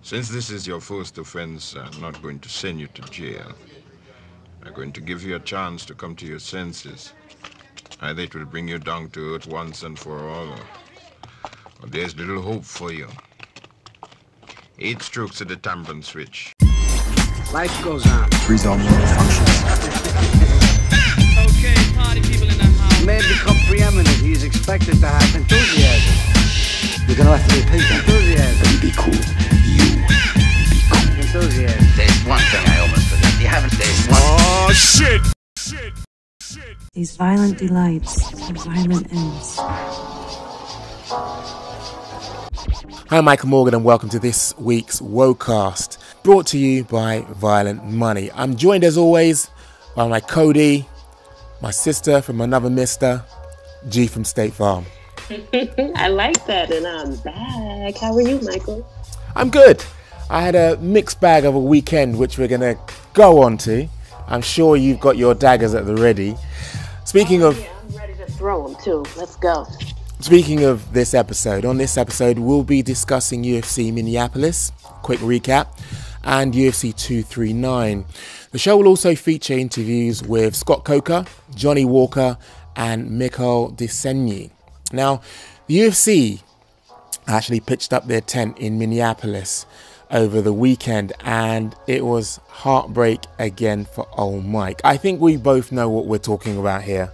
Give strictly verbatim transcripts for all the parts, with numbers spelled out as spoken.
Since this is your first offense, I'm not going to send you to jail. I'm going to give you a chance to come to your senses. Either it will bring you down to earth once and for all, or, or there's little hope for you. Eight strokes of the tampon switch. Life goes on. Freeze all normal functions. Okay, party people in the house. May become preeminent. He's expected to have enthusiasm. You're gonna have to repeat that. Enthusiasm. You be cool. You be cool. Enthusiasm. There's one thing I almost forgot. You haven't. There's one. Oh shit! Shit! Shit! These violent delights and violent ends. Hi, I'm Michael Morgan and welcome to this week's Wocast, brought to you by Violent Money. I'm joined as always by my Cody, my sister from another mister, G from State Farm. I like that, and I'm back. How are you, Michael? I'm good. I had a mixed bag of a weekend, which we're going to go on to. I'm sure you've got your daggers at the ready. Speaking oh, of... Yeah, I'm ready to throw them, too. Let's go. Speaking of this episode, on this episode, we'll be discussing U F C Minneapolis, quick recap, and U F C two thirty-nine. The show will also feature interviews with Scott Coker, Johnny Walker, and Mikhail Desenyi. Now, the U F C actually pitched up their tent in Minneapolis over the weekend, and it was heartbreak again for old Mike. I think we both know what we're talking about here.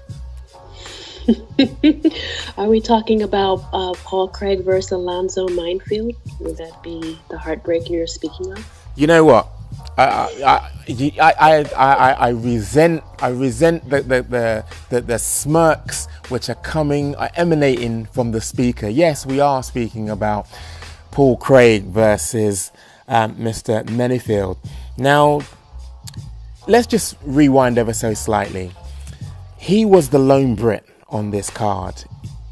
Are we talking about uh, Paul Craig versus Alonzo Minefield? Would that be the heartbreak you're speaking of? You know what? I I I I, I, I resent I resent the the, the the the smirks which are coming are emanating from the speaker. Yes, we are speaking about Paul Craig versus um, Mister Menifield. Now, let's just rewind ever so slightly. He was the lone Brit on this card.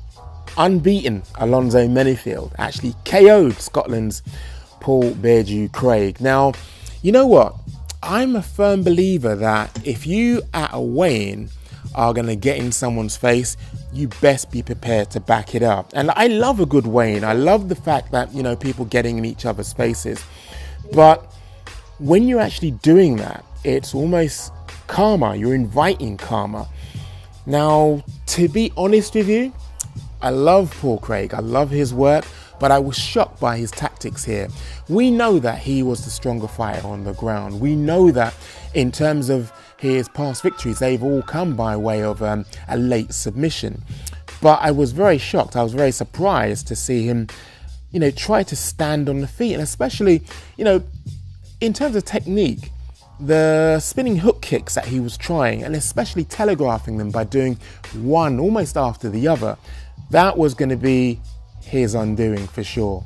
Unbeaten Alonzo Menifield actually K O'd Scotland's Paul Beardew Craig. Now, you know what? I'm a firm believer that if you at a weigh-in are going to get in someone's face, you best be prepared to back it up. And I love a good weigh-in. I love the fact that, you know, people getting in each other's faces. But when you're actually doing that, it's almost karma. You're inviting karma. Now, to be honest with you, I love Paul Craig. I love his work, but I was shocked by his tactics here. We know that he was the stronger fighter on the ground. We know that in terms of his past victories, they've all come by way of um, a late submission. But I was very shocked. I was very surprised to see him, you know, try to stand on the feet. And especially, you know, in terms of technique, the spinning hook kicks that he was trying, and especially telegraphing them by doing one almost after the other, that was going to be his undoing for sure.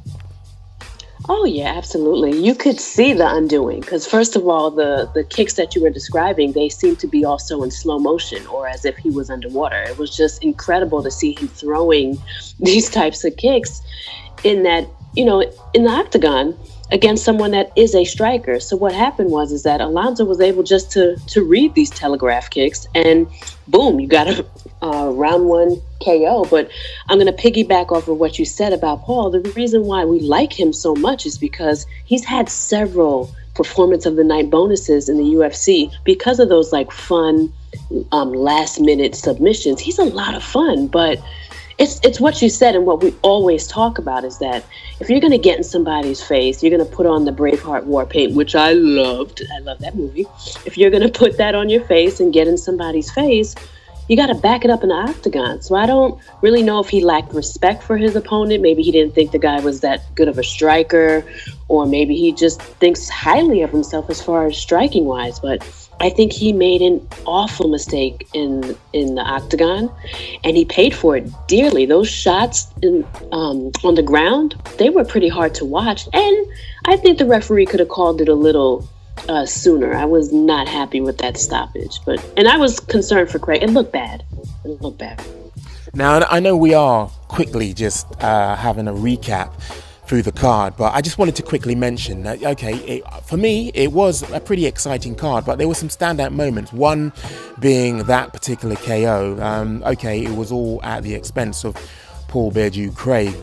Oh, yeah, absolutely. You could see the undoing because, first of all, the, the kicks that you were describing, they seemed to be also in slow motion or as if he was underwater. It was just incredible to see him throwing these types of kicks in that, you know, in the octagon against someone that is a striker. So what happened was is that Alonzo was able just to to read these telegraph kicks, and boom, you got a uh, round one K O. But I'm going to piggyback off of what you said about Paul. The reason why we like him so much is because he's had several performance of the night bonuses in the U F C because of those like fun um, last minute submissions. He's a lot of fun, but It's it's what you said, and what we always talk about is that if you're going to get in somebody's face, you're going to put on the Braveheart war paint, which I loved. I love that movie. If you're going to put that on your face and get in somebody's face, you got to back it up in the octagon. So I don't really know if he lacked respect for his opponent. Maybe he didn't think the guy was that good of a striker, or maybe he just thinks highly of himself as far as striking wise. But I think he made an awful mistake in in the octagon, and he paid for it dearly. Those shots in, um, on the ground, they were pretty hard to watch, and I think the referee could have called it a little uh, sooner. I was not happy with that stoppage, but and I was concerned for Craig. It looked bad. It looked bad. Now, I know we are quickly just uh, having a recap through the card, but I just wanted to quickly mention that, okay, it, for me, it was a pretty exciting card, but there were some standout moments. One being that particular K O. Um, okay, it was all at the expense of Paul Beardew Craig, but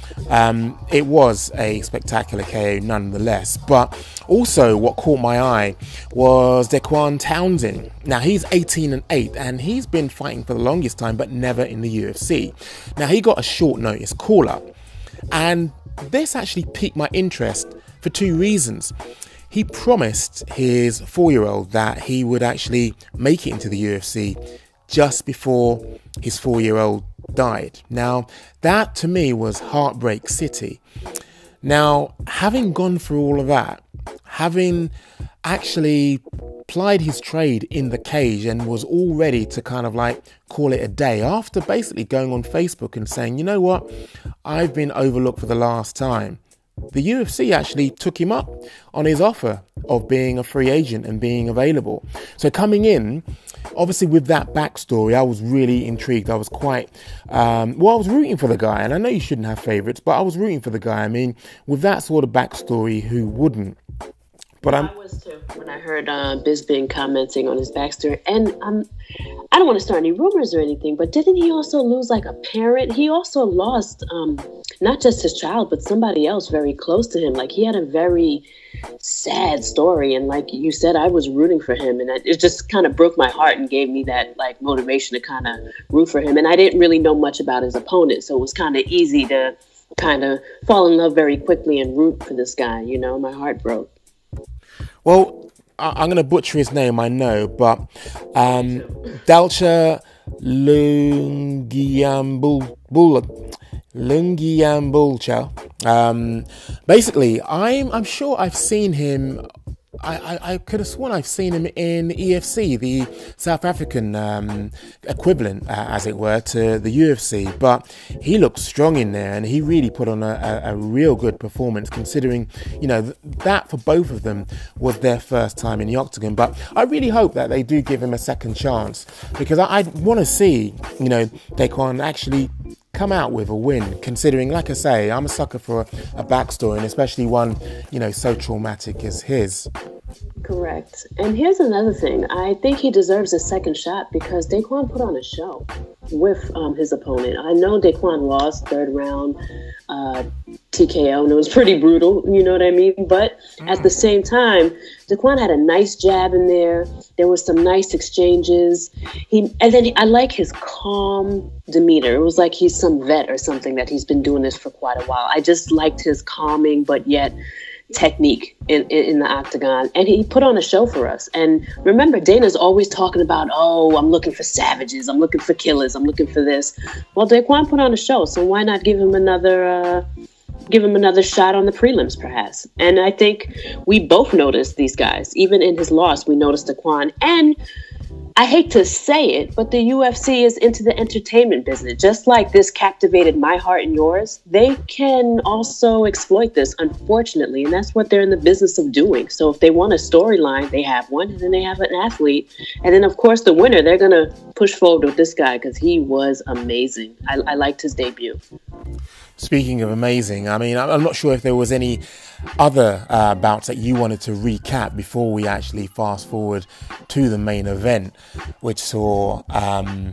um, it was a spectacular K O nonetheless. But also what caught my eye was Dequan Townsend. Now he's eighteen and eight and he's been fighting for the longest time but never in the U F C. Now he got a short notice call up, and this actually piqued my interest for two reasons. He promised his four-year-old that he would actually make it into the U F C just before his four-year-old died. Now, that to me was Heartbreak City. Now, having gone through all of that, having actually plied his trade in the cage and was all ready to kind of like call it a day after basically going on Facebook and saying, you know what, I've been overlooked for the last time. The U F C actually took him up on his offer of being a free agent and being available. So coming in, obviously with that backstory, I was really intrigued. I was quite, um, well, I was rooting for the guy. And I know you shouldn't have favourites, but I was rooting for the guy. I mean, with that sort of backstory, who wouldn't? But I'm, I was too when I heard uh, Bisping commenting on his backstory. And um, I don't want to start any rumors or anything, but didn't he also lose like a parent? He also lost um, not just his child, but somebody else very close to him. Like he had a very sad story. And like you said, I was rooting for him. And it just kind of broke my heart and gave me that like motivation to kind of root for him. And I didn't really know much about his opponent. So it was kind of easy to kind of fall in love very quickly and root for this guy. You know, my heart broke. Well, I'm going to butcher his name, I know, but um, Dalcha Lungiambul Lungiambulcha. Um, basically, I'm I'm sure I've seen him. I, I, I could have sworn I've seen him in E F C, the South African um, equivalent, uh, as it were, to the U F C. But he looked strong in there, and he really put on a, a, a real good performance, considering, you know, th- that for both of them was their first time in the octagon. But I really hope that they do give him a second chance, because I, I want to see, you know, Dequan actually come out with a win, considering, like I say, I'm a sucker for a, a backstory, and especially one, you know, so traumatic as his. Correct. And here's another thing. I think he deserves a second shot because Dequan put on a show with um, his opponent. I know Dequan lost third round uh, T K O, and it was pretty brutal, you know what I mean? But at the same time, Dequan had a nice jab in there. There was some nice exchanges. He And then he, I like his calm demeanor. It was like he's some vet or something, that he's been doing this for quite a while. I just liked his calming, but yet technique in, in, in the octagon, and he put on a show for us. And remember, Dana's always talking about, oh, I'm looking for savages, I'm looking for killers, I'm looking for this. Well, Dequan put on a show, so why not give him another uh, give him another shot on the prelims, perhaps? And I think we both noticed these guys. Even in his loss, we noticed Dequan. And I hate to say it, but the U F C is into the entertainment business. Just like this captivated my heart and yours, they can also exploit this, unfortunately, and that's what they're in the business of doing. So if they want a storyline, they have one, and then they have an athlete. And then, of course, the winner, they're going to push forward with this guy because he was amazing. I, I liked his debut. Speaking of amazing, I mean, I'm not sure if there was any other uh, bouts that you wanted to recap before we actually fast forward to the main event, which saw um,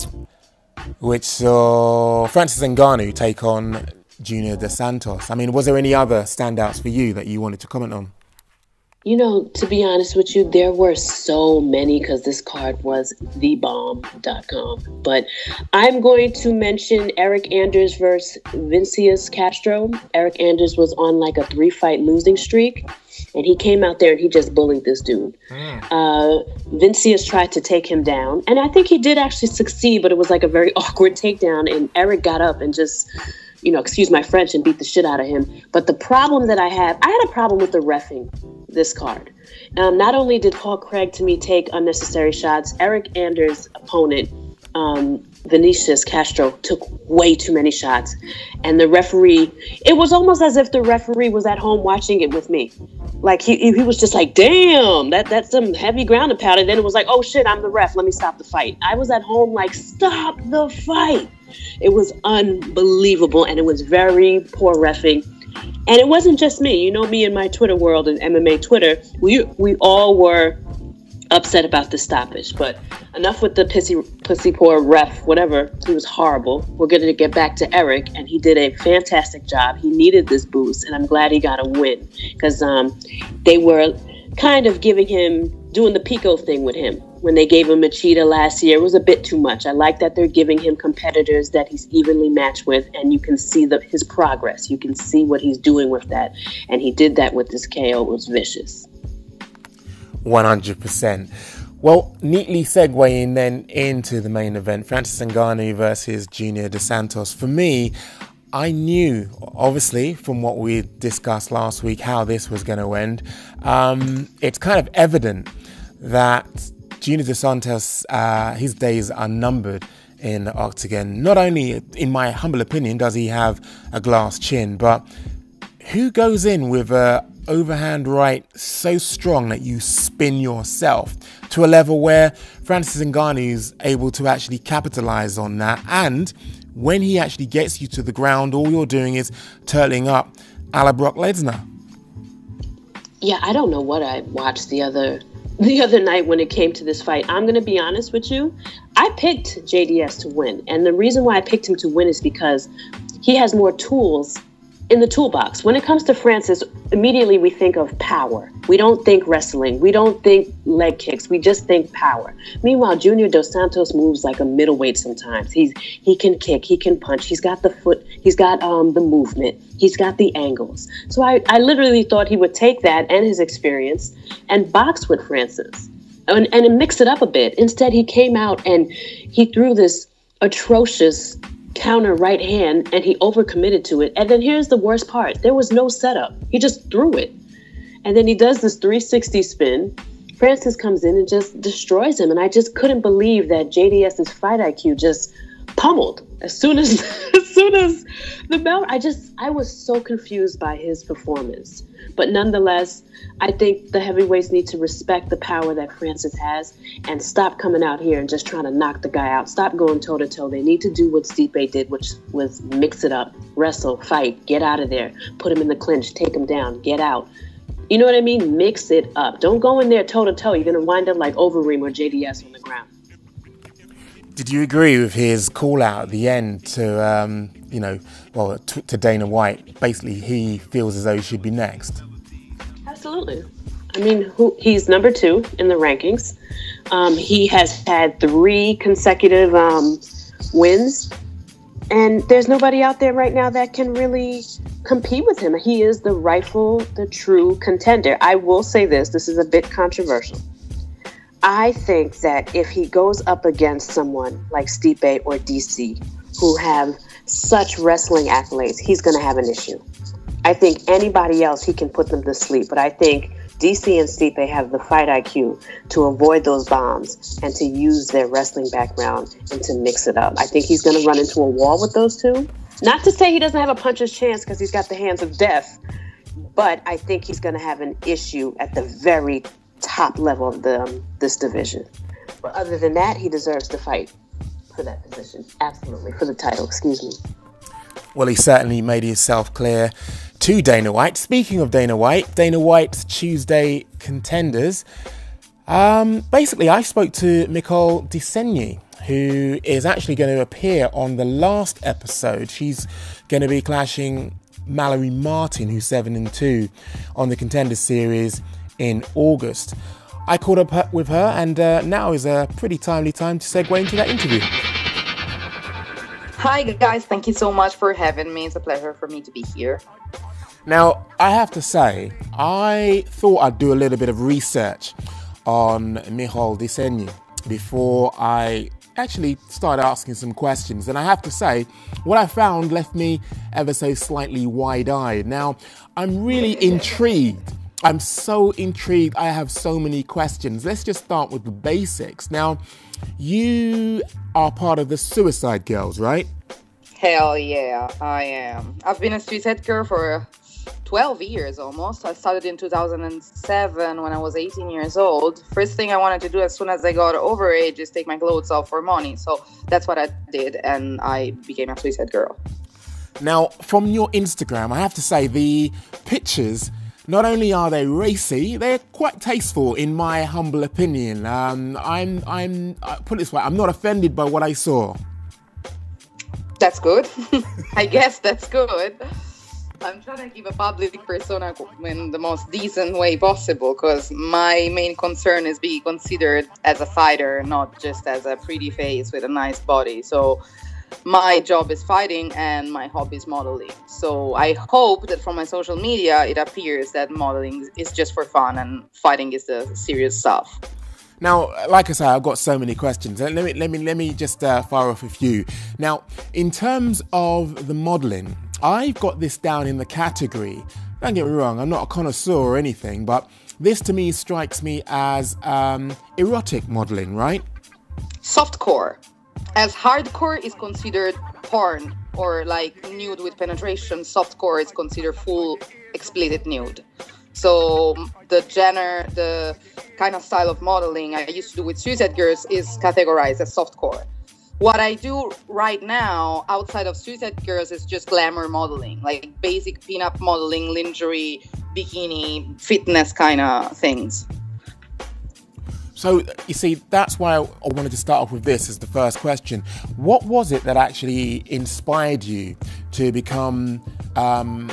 which saw Francis Ngannou take on Junior Dos Santos. I mean, was there any other standouts for you that you wanted to comment on? You know, to be honest with you, there were so many because this card was the bomb dot com. But I'm going to mention Eric Anders versus Vincius Castro. Eric Anders was on like a three-fight losing streak, and he came out there and he just bullied this dude. Mm. Uh, Vincius tried to take him down, and I think he did actually succeed, but it was like a very awkward takedown, and Eric got up and just, you know, excuse my French, and beat the shit out of him. But the problem that I have, I had a problem with the reffing this card. Um, not only did Paul Craig, to me, take unnecessary shots, Eric Anders' opponent, um, Vinicius Castro, took way too many shots. And the referee, it was almost as if the referee was at home watching it with me. Like, he he was just like, damn, that, that's some heavy ground and pound. And then it was like, oh shit, I'm the ref, let me stop the fight. I was at home like, stop the fight. It was unbelievable, and it was very poor reffing. And it wasn't just me. You know me and my Twitter world and M M A Twitter. We we all were upset about the stoppage. But enough with the pissy, pussy poor ref, whatever. He was horrible. We're going to get back to Eric, and he did a fantastic job. He needed this boost, and I'm glad he got a win because um, they were kind of giving him, doing the Pico thing with him. When they gave him Machida last year, it was a bit too much. I like that they're giving him competitors that he's evenly matched with, and you can see the, his progress. You can see what he's doing with that, and he did that with this K O. It was vicious. one hundred percent. Well, neatly segueing then into the main event, Francis Ngannou versus Junior Dos Santos. For me, I knew, obviously, from what we discussed last week, how this was going to end. Um, it's kind of evident that Junior Dos Santos, uh, his days are numbered in the octagon. Not only, in my humble opinion, does he have a glass chin, but who goes in with a overhand right so strong that you spin yourself to a level where Francis Ngannou is able to actually capitalize on that? And when he actually gets you to the ground, all you're doing is turtling up a la Brock Lesnar. Yeah, I don't know what I watched the other the other night when it came to this fight. I'm going to be honest with you. I picked J D S to win. And the reason why I picked him to win is because he has more tools in the toolbox. When it comes to Francis, immediately we think of power. We don't think wrestling. We don't think leg kicks. We just think power. Meanwhile, Junior Dos Santos moves like a middleweight sometimes. He's he can kick, he can punch. He's got the foot, he's got um the movement, he's got the angles. So I, I literally thought he would take that and his experience and box with Francis and, and mix it up a bit. Instead, he came out and he threw this atrocious counter right hand and he overcommitted to it. And then here's the worst part. There was no setup. He just threw it. And then he does this three sixty spin. Francis comes in and just destroys him. And I just couldn't believe that JDS's fight I Q just pummeled as soon as as soon as the bell. I just I was so confused by his performance. But nonetheless, I think the heavyweights need to respect the power that Francis has and stop coming out here and just trying to knock the guy out. Stop going toe to toe. They need to do what Stipe did, which was mix it up, wrestle, fight, get out of there, put him in the clinch, take him down, get out. You know what I mean? Mix it up. Don't go in there toe to toe. You're going to wind up like Overeem or J D S on the ground. Did you agree with his call out at the end to, um, you know, well, to, to Dana White? Basically, he feels as though he should be next. Absolutely. I mean, who, he's number two in the rankings. Um, he has had three consecutive um, wins, and there's nobody out there right now that can really compete with him. He is the rightful, the true contender. I will say this. This is a bit controversial. I think that if he goes up against someone like Stipe or D C, who have such wrestling accolades, he's going to have an issue. I think anybody else, he can put them to sleep. But I think D C and Stipe have the fight I Q to avoid those bombs and to use their wrestling background and to mix it up. I think he's going to run into a wall with those two. Not to say he doesn't have a puncher's chance because he's got the hands of death, but I think he's going to have an issue at the very top level of the um, this division. But other than that, he deserves to fight for that position. Absolutely. For the title, excuse me. Well, he certainly made himself clear to Dana White. Speaking of Dana White, Dana White's Tuesday contenders. Um, basically, I spoke to Mickaël Desaigny, who is actually going to appear on the last episode. She's going to be clashing Mallory Martin, who's seven and two on the Contender Series in August. I caught up with her, and uh, now is a pretty timely time to segue into that interview. Hi guys, thank you so much for having me. It's a pleasure for me to be here. Now, I have to say, I thought I'd do a little bit of research on Mickaël Desaigny before I actually started asking some questions. And I have to say, what I found left me ever so slightly wide-eyed. Now, I'm really intrigued. I'm so intrigued. I have so many questions. Let's just start with the basics. Now, you are part of the Suicide Girls, right? Hell yeah, I am. I've been a Suicide Girl for twelve years almost. I started in two thousand seven when I was eighteen years old. First thing I wanted to do as soon as I got over age is take my clothes off for money. So that's what I did, and I became a Suicide Girl. Now, from your Instagram, I have to say the pictures not only are they racy, they're quite tasteful, in my humble opinion. Um, I'm, I'm, I put it this way, I'm not offended by what I saw. That's good. I guess that's good. I'm trying to keep a public persona in the most decent way possible, because my main concern is being considered as a fighter, not just as a pretty face with a nice body. So my job is fighting and my hobby is modeling. So I hope that from my social media it appears that modeling is just for fun and fighting is the serious stuff. Now, like I say, I've got so many questions. Let me let me let me just uh, fire off a few. Now, in terms of the modelling, I've got this down in the category. Don't get me wrong, I'm not a connoisseur or anything, but this to me strikes me as um, erotic modelling, right? Softcore, as hardcore is considered porn or like nude with penetration. Softcore is considered full explicit nude. So the genre, the kind of style of modeling I used to do with Suicide Girls is categorized as softcore. What I do right now outside of Suicide Girls is just glamour modeling, like basic pinup modeling, lingerie, bikini, fitness kind of things. So, you see, that's why I wanted to start off with this as the first question. What was it that actually inspired you to become um,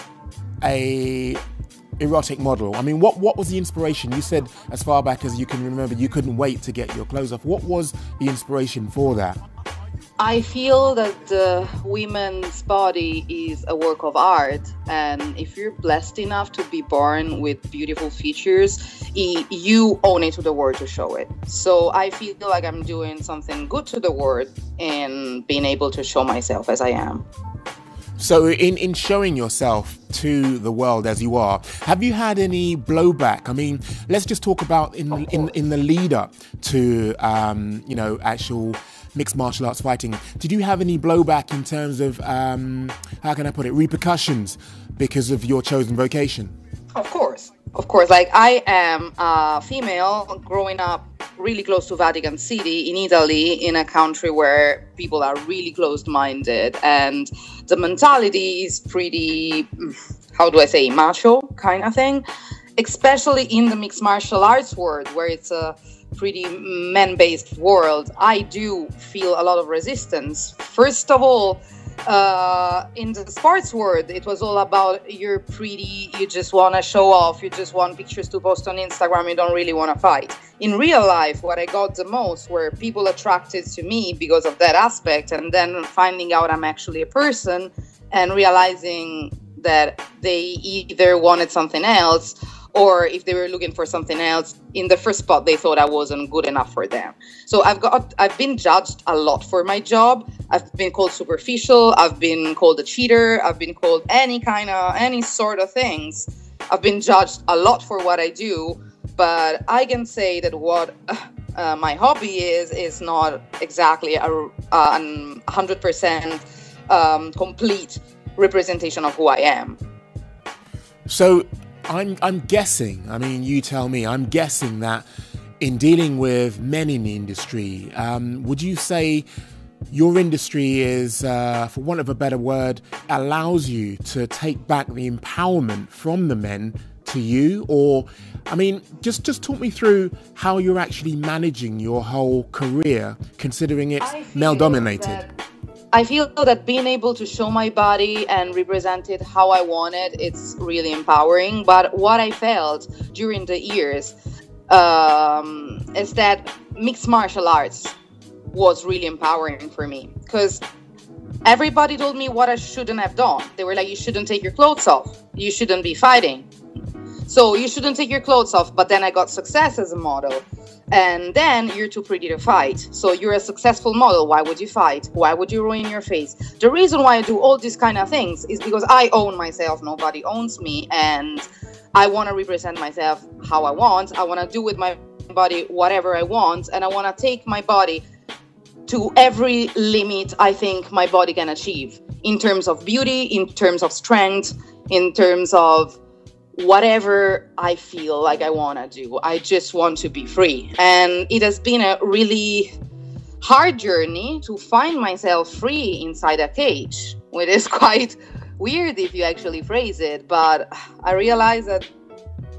a erotic model? I mean, what, what was the inspiration? You said as far back as you can remember, you couldn't wait to get your clothes off. What was the inspiration for that? I feel that the women's body is a work of art, and if you're blessed enough to be born with beautiful features, you own it to the world to show it. So I feel like I'm doing something good to the world in being able to show myself as I am. So in, in showing yourself to the world as you are, have you had any blowback? I mean, let's just talk about in in, in the lead up to, um, you know, actual mixed martial arts fighting. Did you have any blowback in terms of, um, how can I put it, repercussions because of your chosen vocation? Of course. Of course. Like, I am a female growing up really close to Vatican City in Italy, in a country where people are really closed-minded, and the mentality is pretty, how do I say, macho kind of thing, especially in the mixed martial arts world, where it's a pretty men-based world. I do feel a lot of resistance. First of all, uh, in the sports world, it was all about you're pretty, you just want to show off, you just want pictures to post on Instagram, you don't really want to fight. In real life, what I got the most were people attracted to me because of that aspect, and then finding out I'm actually a person and realizing that they either wanted something else, or if they were looking for something else, in the first spot, they thought I wasn't good enough for them. So I've got, I've been judged a lot for my job. I've been called superficial. I've been called a cheater. I've been called any kind of, any sort of things. I've been judged a lot for what I do, but I can say that what uh, my hobby is, is not exactly a one hundred percent um, complete representation of who I am. So, I'm, I'm guessing, I mean, you tell me, I'm guessing that in dealing with men in the industry, um, would you say your industry is, uh, for want of a better word, allows you to take back the empowerment from the men to you? Or, I mean, just, just talk me through how you're actually managing your whole career, considering it's male-dominated. I feel that being able to show my body and represent it how I want it, it's really empowering. But what I felt during the years um, is that mixed martial arts was really empowering for me, because everybody told me what I shouldn't have done. They were like, you shouldn't take your clothes off. You shouldn't be fighting. So you shouldn't take your clothes off. But then I got success as a model. And then you're too pretty to fight. So you're a successful model. Why would you fight? Why would you ruin your face? The reason why I do all these kind of things is because I own myself. Nobody owns me. And I want to represent myself how I want. I want to do with my body whatever I want. And I want to take my body to every limit I think my body can achieve. In terms of beauty, in terms of strength, in terms of whatever I feel like I want to do. I just want to be free. And it has been a really hard journey to find myself free inside a cage, which is quite weird if you actually phrase it. But I realized that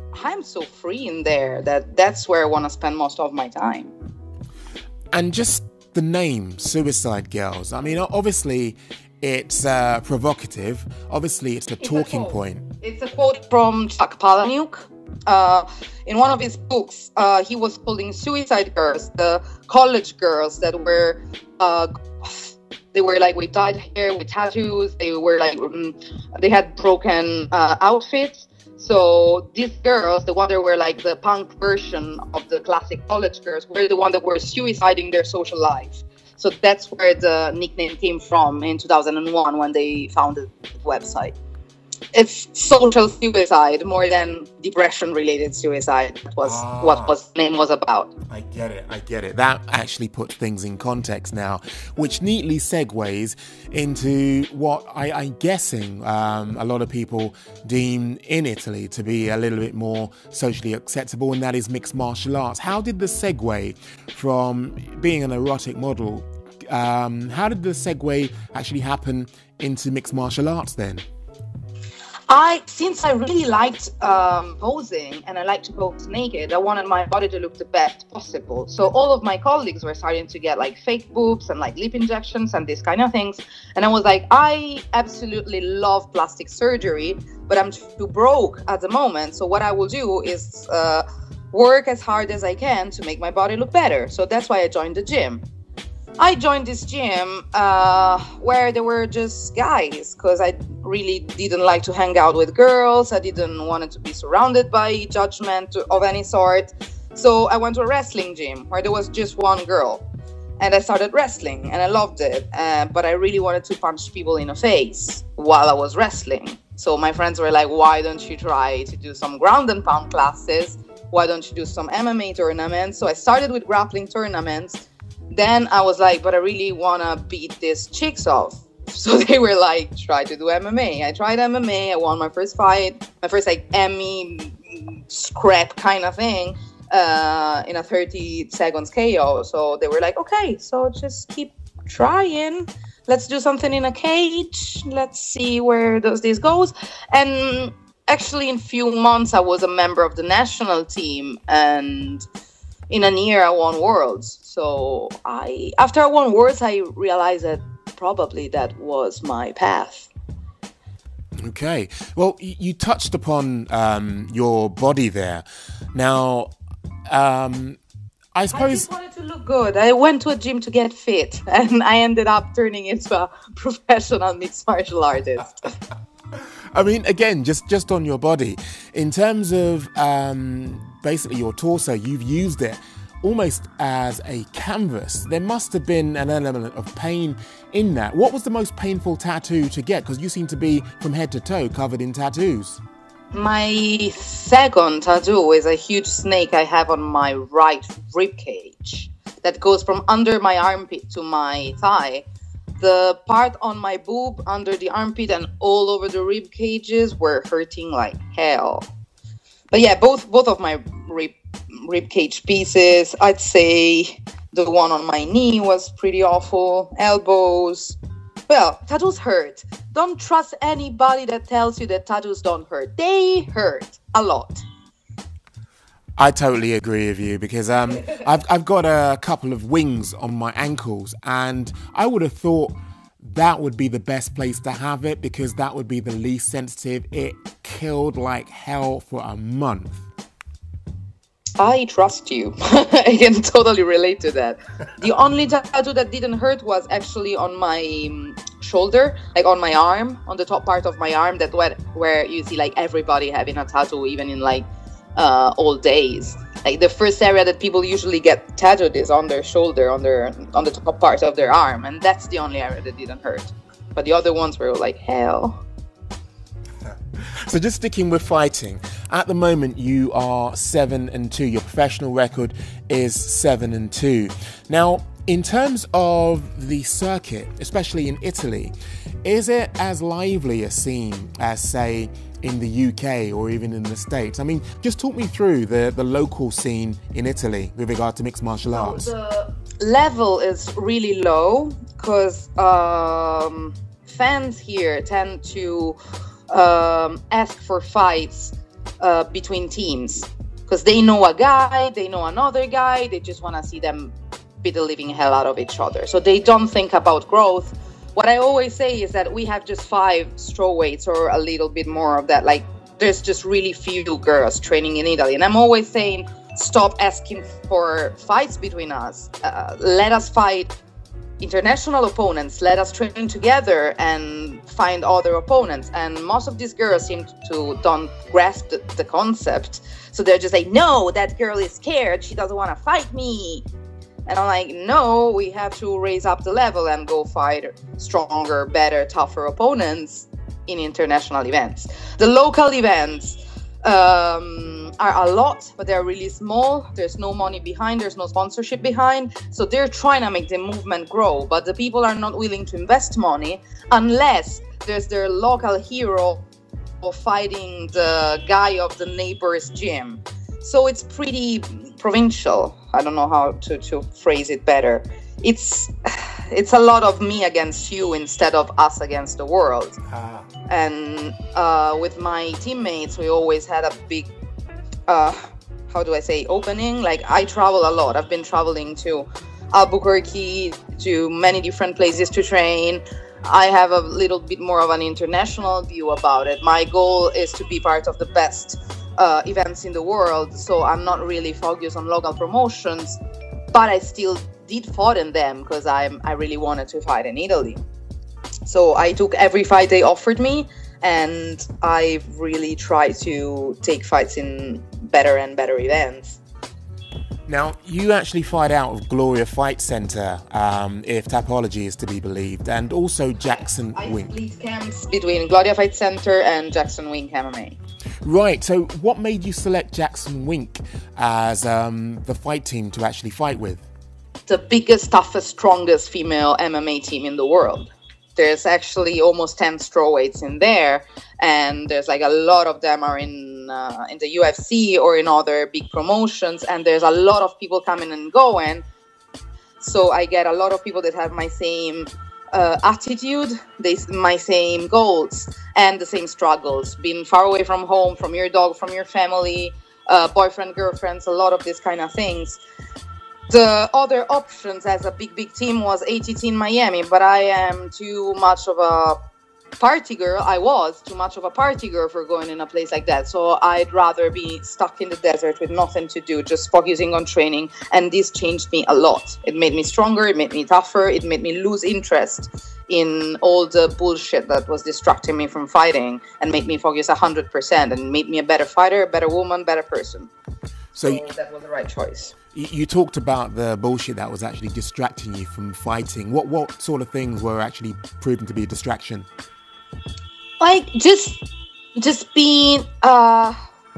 I'm so free in there that that's where I want to spend most of my time. And just the name, Suicide Girls. I mean, obviously, it's uh, provocative. Obviously, it's the It's a talking quote. point. It's a quote from Chuck Palahniuk. Uh, in one of his books, uh, he was calling suicide girls the college girls that were, uh, they were like with dyed hair, with tattoos. They were like, um, they had broken uh, outfits. So these girls, the ones that were like the punk version of the classic college girls, were the ones that were suiciding their social life. So that's where the nickname came from in two thousand one when they founded the website. It's social suicide more than depression-related suicide. That was Ah. what was name was about. I get it, I get it. That actually puts things in context now, which neatly segues into what I, I'm guessing um, a lot of people deem in Italy to be a little bit more socially acceptable, and that is mixed martial arts. How did the segue from being an erotic model, um, how did the segue actually happen into mixed martial arts then? I, since I really liked um, posing and I like to pose naked, I wanted my body to look the best possible. So all of my colleagues were starting to get like fake boobs and like lip injections and these kind of things. And I was like, I absolutely love plastic surgery, but I'm too broke at the moment. So what I will do is uh, work as hard as I can to make my body look better. So that's why I joined the gym. I joined this gym uh, where there were just guys because I really didn't like to hang out with girls. I didn't want to be surrounded by judgment of any sort. So I went to a wrestling gym where there was just one girl. And I started wrestling and I loved it. Uh, but I really wanted to punch people in the face while I was wrestling. So my friends were like, why don't you try to do some ground and pound classes? Why don't you do some M M A tournaments? So I started with grappling tournaments. Then I was like, but I really want to beat these chicks off. So they were like, try to do M M A. I tried M M A. I won my first fight, my first like Emmy scrap kind of thing uh, in a thirty seconds K O. So they were like, okay, so just keep trying. Let's do something in a cage. Let's see where does this goes. And actually in few months, I was a member of the national team. And in a year, I won Worlds. So I, after I won Worlds, I realized that probably that was my path. Okay. Well, y- you touched upon um, your body there. Now, um, I I suppose... just wanted to look good. I went to a gym to get fit, and I ended up turning into a professional mixed martial artist. I mean, again, just, just on your body, in terms of um, basically your torso, you've used it almost as a canvas. There must have been an element of pain in that. What was the most painful tattoo to get? Because you seem to be from head to toe covered in tattoos. My second tattoo is a huge snake I have on my right rib cage that goes from under my armpit to my thigh. The part on my boob, under the armpit, and all over the rib cages were hurting like hell. But yeah, both both of my rib rib cage pieces, I'd say the one on my knee was pretty awful. Elbows. Well, tattoos hurt. Don't trust anybody that tells you that tattoos don't hurt. They hurt a lot. I totally agree with you because um, I've I've got a couple of wings on my ankles, and I would have thought that would be the best place to have it because that would be the least sensitive. It killed like hell for a month. I trust you. I can totally relate to that. The only tattoo that didn't hurt was actually on my um, shoulder, like on my arm, on the top part of my arm, that where, where you see like everybody having a tattoo, even in like uh, old days. Like the first area that people usually get tattooed is on their shoulder, on their on the top part of their arm, and that's the only area that didn't hurt. But the other ones were like hell. So just sticking with fighting, at the moment you are seven and two. Your professional record is seven and two. Now, in terms of the circuit, especially in Italy, is it as lively a scene as, say, in the U K or even in the States? I mean, just talk me through the, the local scene in Italy with regard to mixed martial arts. The level is really low because um, fans here tend to um, ask for fights uh, between teams. Because they know a guy, they know another guy, they just want to see them beat the living hell out of each other. So they don't think about growth. What I always say is that we have just five strawweights or a little bit more of that. Like, there's just really few girls training in Italy. And I'm always saying, stop asking for fights between us. Uh, let us fight international opponents. Let us train together and find other opponents. And most of these girls seem to don't grasp the, the concept. So they're just like, no, that girl is scared. She doesn't want to fight me. And I'm like, no, we have to raise up the level and go fight stronger, better, tougher opponents in international events. The local events um, are a lot, but they're really small. There's no money behind, there's no sponsorship behind. So they're trying to make the movement grow, but the people are not willing to invest money unless there's their local hero or fighting the guy of the neighbor's gym. So it's pretty provincial. I don't know how to, to phrase it better. It's it's a lot of me against you instead of us against the world. Ah. And uh, with my teammates, we always had a big, uh, how do I say, opening. Like, I travel a lot. I've been traveling to Albuquerque, to many different places to train. I have a little bit more of an international view about it. My goal is to be part of the best uh, events in the world, so I'm not really focused on local promotions, but I still did fight in them because I'm I really wanted to fight in Italy. So I took every fight they offered me, and I really tried to take fights in better and better events. Now, you actually fight out of Gloria Fight Center, um, if Tapology is to be believed, and also Jackson I Wink. split camps between Gloria Fight Center and Jackson Wink M M A. Right, so what made you select Jackson Wink as um, the fight team to actually fight with? The biggest, toughest, strongest female M M A team in the world. There's actually almost ten strawweights in there, and there's like a lot of them are in uh, in the U F C or in other big promotions, and there's a lot of people coming and going. So I get a lot of people that have my same uh, attitude, they my same goals, and the same struggles. Being far away from home, from your dog, from your family, uh, boyfriend, girlfriends, a lot of these kind of things. The other options as a big, big team was A T T in Miami, but I am too much of a party girl. I was too much of a party girl for going in a place like that. So I'd rather be stuck in the desert with nothing to do, just focusing on training. And this changed me a lot. It made me stronger. It made me tougher. It made me lose interest in all the bullshit that was distracting me from fighting and made me focus one hundred percent and made me a better fighter, a better woman, better person. So, so that was the right choice. You talked about the bullshit that was actually distracting you from fighting. What what sort of things were actually proven to be a distraction? Like just just being uh,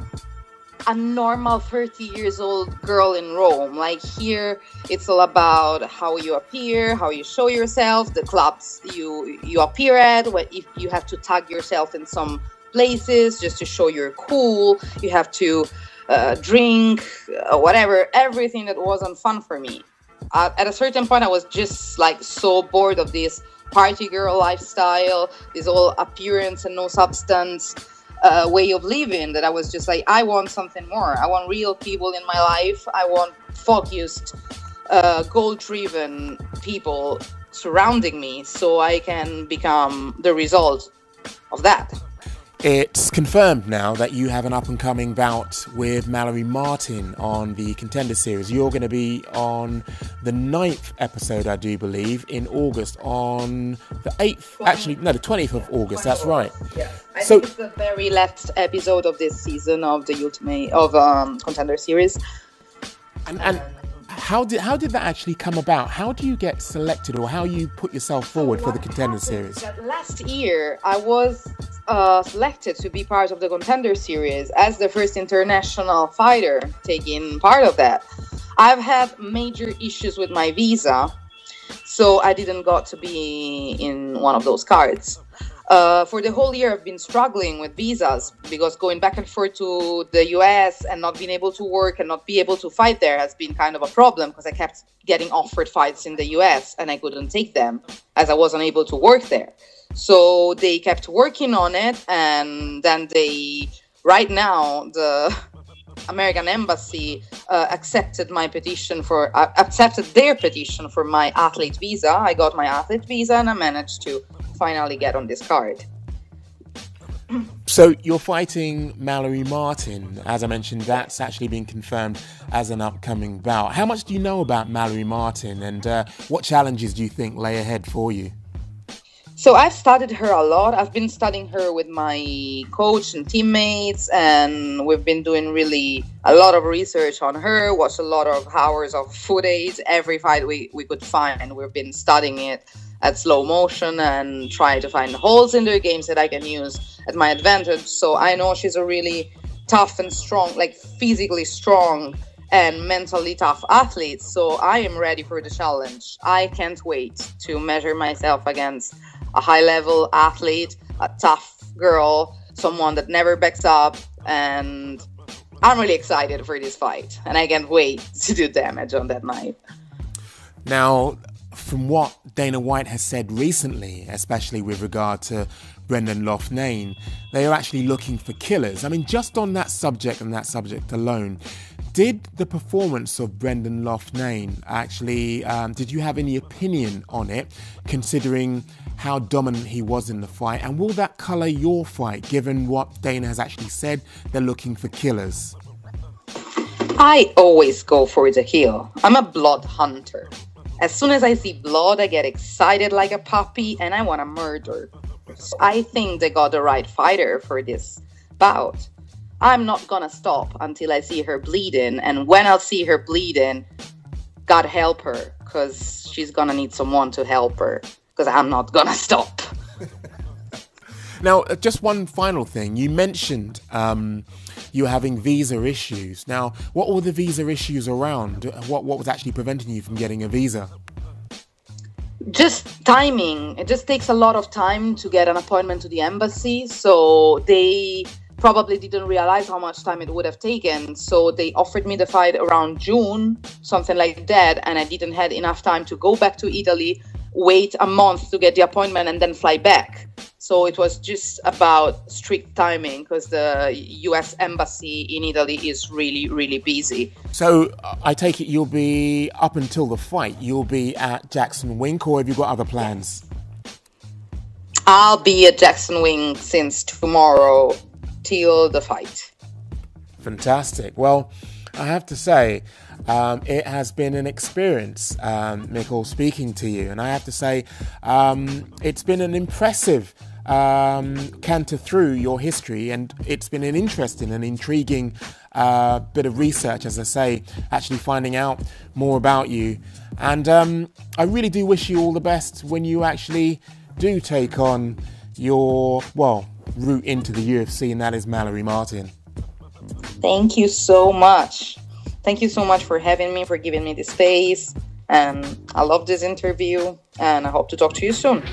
a normal thirty years old girl in Rome. Like here, it's all about how you appear, how you show yourself, the clubs you you appear at. What if you have to tag yourself in some places just to show you're cool? You have to Uh, drink, uh, whatever, everything that wasn't fun for me. Uh, at a certain point, I was just like so bored of this party girl lifestyle, this whole appearance and no substance uh, way of living, that I was just like, I want something more. I want real people in my life. I want focused, uh, goal-driven people surrounding me so I can become the result of that. It's confirmed now that you have an up-and-coming bout with Mallory Martin on the Contender Series. You're going to be on the ninth episode, I do believe, in August, on the eighth, actually, no, the twentieth of August, that's right. Yeah, I so, think it's the very last episode of this season of the Ultimate, of um, Contender Series. And, and how did how did that actually come about? How do you get selected, or how you put yourself forward so for the Contender Series? Last year, I was uh, selected to be part of the Contender Series as the first international fighter taking part of that. I've had major issues with my visa, so I didn't got to be in one of those cards. Uh, for the whole year, I've been struggling with visas because going back and forth to the U S and not being able to work and not be able to fight there has been kind of a problem, because I kept getting offered fights in the U S and I couldn't take them as I wasn't able to work there. So they kept working on it, and then they right now, the American Embassy uh, accepted my petition for, uh, accepted their petition for my athlete visa. I got my athlete visa and I managed to finally get on this card. So you're fighting Mallory Martin. As I mentioned, that's actually been confirmed as an upcoming bout. How much do you know about Mallory Martin, and uh, what challenges do you think lay ahead for you? So I've studied her a lot. I've been studying her with my coach and teammates, and we've been doing really a lot of research on her, watched a lot of hours of footage. Every fight we, we could find, we've been studying it at slow motion and try to find holes in their games that I can use at my advantage. So I know she's a really tough and strong, like physically strong and mentally tough athlete. So I am ready for the challenge. I can't wait to measure myself against a high-level athlete, a tough girl, someone that never backs up, and I'm really excited for this fight, and I can't wait to do damage on that night. Now, from what Dana White has said recently, especially with regard to Brendan Loughnane, they are actually looking for killers. I mean, just on that subject and that subject alone, did the performance of Brendan Loughnane actually, um, did you have any opinion on it, considering how dominant he was in the fight? And will that colour your fight, given what Dana has actually said, they're looking for killers? I always go for the kill. I'm a blood hunter. As soon as I see blood, I get excited like a puppy and I want to murder. So I think they got the right fighter for this bout. I'm not gonna stop until I see her bleeding, and when I'll see her bleeding, God help her, because she's gonna need someone to help her, because I'm not gonna stop. Now, just one final thing. You mentioned um, you were having visa issues. Now, what were the visa issues around? What, what was actually preventing you from getting a visa? Just timing. It just takes a lot of time to get an appointment to the embassy, so they probably didn't realize how much time it would have taken. So they offered me the fight around June, something like that, and I didn't have enough time to go back to Italy, wait a month to get the appointment, and then fly back. So it was just about strict timing, because the U S embassy in Italy is really, really busy. So I take it you'll be, up until the fight, you'll be at Jackson Wink, or have you got other plans? I'll be at Jackson Wink since tomorrow till the fight. Fantastic. Well, I have to say, um, it has been an experience, um, Mikkel, speaking to you. And I have to say, um, it's been an impressive um, canter through your history, and it's been an interesting and intriguing uh, bit of research, as I say, actually finding out more about you. And um, I really do wish you all the best when you actually do take on your, well, route into the U F C, and that is Mallory Martin. Thank you so much. Thank you so much for having me, for giving me the space. And I love this interview, and I hope to talk to you soon.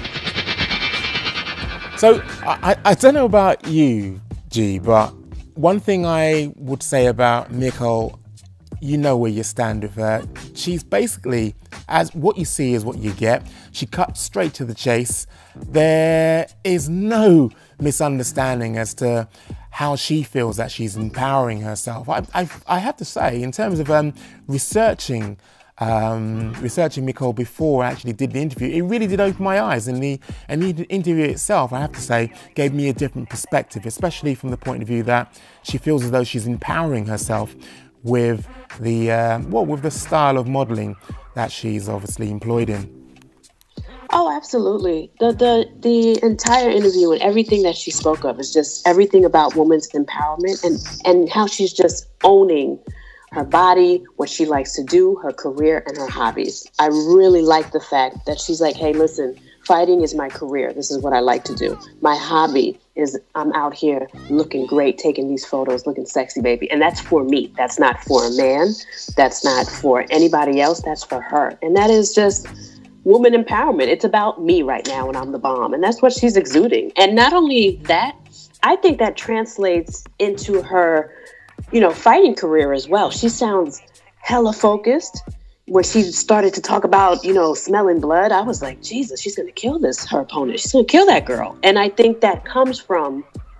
So, I, I don't know about you, G, but one thing I would say about Mikkel, you know where you stand with her. She's basically, as what you see is what you get. She cuts straight to the chase. There is no misunderstanding as to how she feels that she's empowering herself. I, I, I have to say, in terms of um, researching um, researching Mikkel before I actually did the interview, it really did open my eyes. And the, and the interview itself, I have to say, gave me a different perspective, especially from the point of view that she feels as though she's empowering herself with the uh, well, with the style of modelling that she's obviously employed in. Oh, absolutely. The the the entire interview and everything that she spoke of is just everything about women's empowerment, and, and how she's just owning her body, what she likes to do, her career, and her hobbies. I really like the fact that she's like, hey, listen, fighting is my career. This is what I like to do. My hobby is I'm out here looking great, taking these photos, looking sexy, baby. And that's for me. That's not for a man. That's not for anybody else. That's for her. And that is just woman empowerment. It's about me right now, and I'm the bomb. And that's what she's exuding. And not only that, I think that translates into her, you know, fighting career as well. She sounds hella focused. When she started to talk about, you know, smelling blood, I was like, Jesus, she's going to kill this, her opponent. She's going to kill that girl. And I think that comes from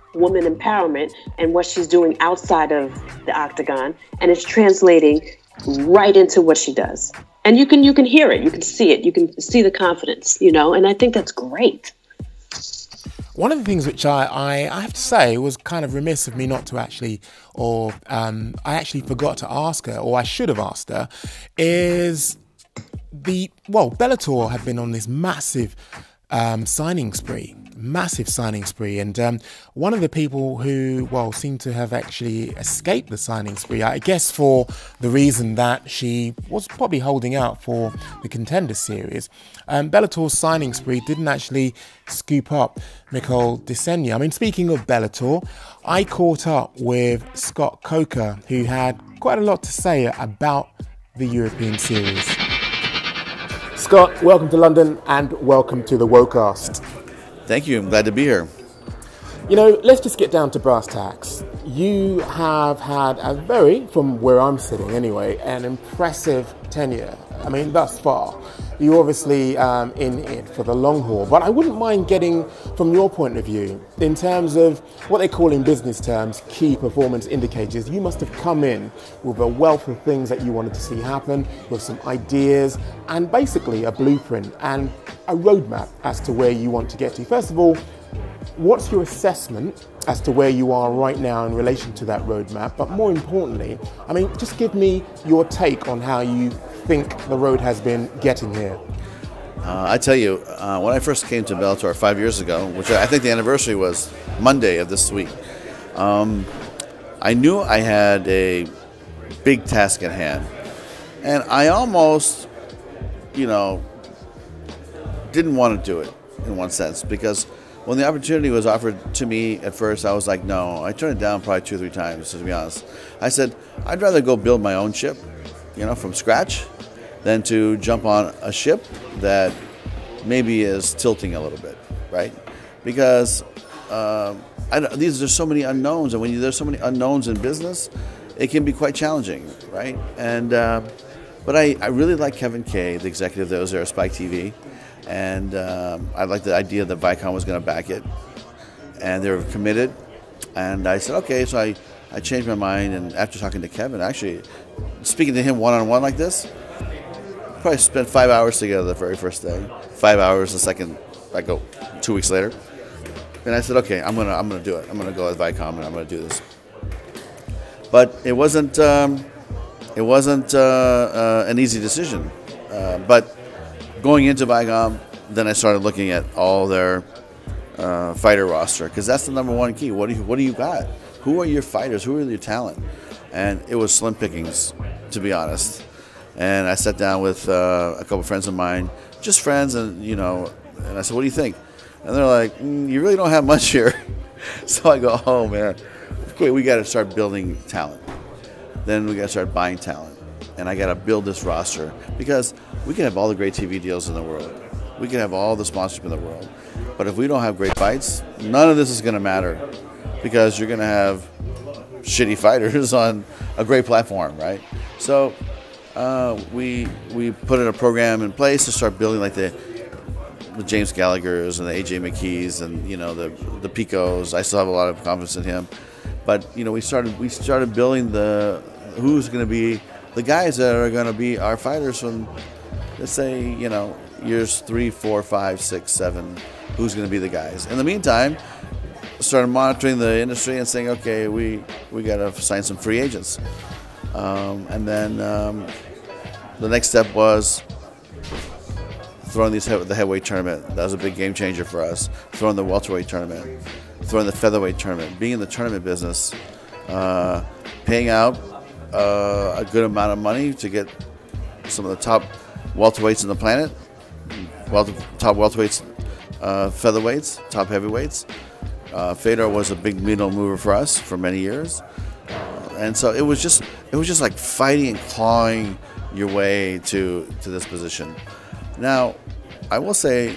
woman empowerment and what she's doing outside of the octagon, and it's translating right into what she does. And you can you can hear it, you can see it, you can see the confidence, you know, and I think that's great. One of the things which I, I, I have to say was kind of remiss of me not to actually, or um, I actually forgot to ask her, or I should have asked her, is the, well, Bellator have been on this massive um, signing spree, massive signing spree. And um, one of the people who, well, seemed to have actually escaped the signing spree, I guess for the reason that she was probably holding out for the Contender Series, um, Bellator's signing spree didn't actually scoop up Nicole DeSena. I mean, speaking of Bellator, I caught up with Scott Coker, who had quite a lot to say about the European Series. Scott, welcome to London and welcome to the Wocast. Thank you. I'm glad to be here. You know, let's just get down to brass tacks. You have had a very, from where I'm sitting anyway, an impressive tenure. I mean, thus far. You're obviously um, in it for the long haul, but I wouldn't mind getting from your point of view, in terms of what they call in business terms, key performance indicators. You must have come in with a wealth of things that you wanted to see happen, with some ideas, and basically a blueprint and a roadmap as to where you want to get to. First of all, what's your assessment as to where you are right now in relation to that roadmap? But more importantly, I mean, just give me your take on how you think the road has been getting here. Uh, I tell you, uh, when I first came to Bellator five years ago, which I think the anniversary was Monday of this week, um, I knew I had a big task at hand. And I almost, you know, didn't want to do it in one sense, because when the opportunity was offered to me at first, I was like, no. I turned it down probably two or three times, to be honest. I said, I'd rather go build my own ship, you know, from scratch, than to jump on a ship that maybe is tilting a little bit, right? Because uh, I, these there's so many unknowns, and when you, there's so many unknowns in business, it can be quite challenging, right? And uh, but I, I really like Kevin Kay, the executive that was there at Spike T V. And um, I liked the idea that Viacom was going to back it, and they were committed. And I said, okay. So I, I changed my mind, and after talking to Kevin, actually speaking to him one-on-one like this, probably spent five hours together the very first day, five hours the second, I go two weeks later. And I said, okay, I'm gonna I'm gonna do it. I'm gonna go with Viacom, and I'm gonna do this. But it wasn't um, it wasn't uh, uh, an easy decision, uh, but. Going into Viacom, then I started looking at all their uh, fighter roster, because that's the number one key. What do you What do you got? Who are your fighters? Who are your talent? And it was slim pickings, to be honest. And I sat down with uh, a couple friends of mine, just friends, and you know, and I said, "What do you think?" And they're like, mm, "You really don't have much here." So I go, "Oh man, wait, we got to start building talent. Then we got to start buying talent, and I got to build this roster, because." We can have all the great T V deals in the world. We can have all the sponsorship in the world. But if we don't have great fights, none of this is going to matter, because you're going to have shitty fighters on a great platform, right? So uh, we we put in a program in place to start building like the, the James Gallagher's and the A J McKees and you know the the Picos. I still have a lot of confidence in him. But you know we started we started building the who's going to be the guys that are going to be our fighters from. Let's say, you know, years three, four, five, six, seven, who's going to be the guys. In the meantime, started monitoring the industry and saying, okay, we, we got to sign some free agents. Um, and then um, the next step was throwing these head, the heavyweight tournament. That was a big game changer for us. Throwing the welterweight tournament, throwing the featherweight tournament, being in the tournament business, uh, paying out uh, a good amount of money to get some of the top welterweights on the planet, welter, top welterweights, uh, featherweights, top heavyweights. Uh, Fedor was a big needle mover for us for many years, uh, and so it was just it was just like fighting and clawing your way to to this position. Now, I will say,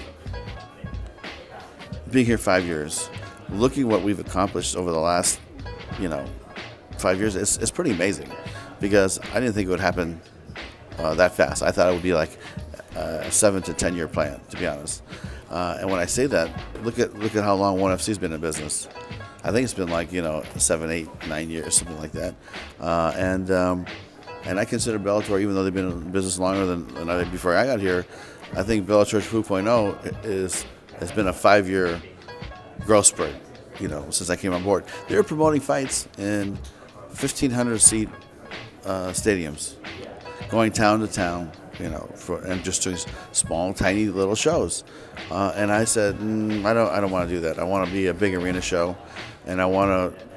being here five years, looking what we've accomplished over the last, you know, five years, it's it's pretty amazing, because I didn't think it would happen. Uh, that fast. I thought it would be like a seven to ten year plan, to be honest. Uh, and when I say that, look at look at how long ONE F C's been in business. I think it's been like, you know, seven, eight, nine years, something like that. Uh, and um, and I consider Bellator, even though they've been in business longer than, than I did before I got here, I think Bellator two point oh is has been a five-year growth spurt, you know, since I came on board. They were promoting fights in fifteen hundred seat uh, stadiums, going town to town, you know, for, and just doing small, tiny little shows. Uh, and I said, mm, I don't, I don't want to do that. I want to be a big arena show, and I want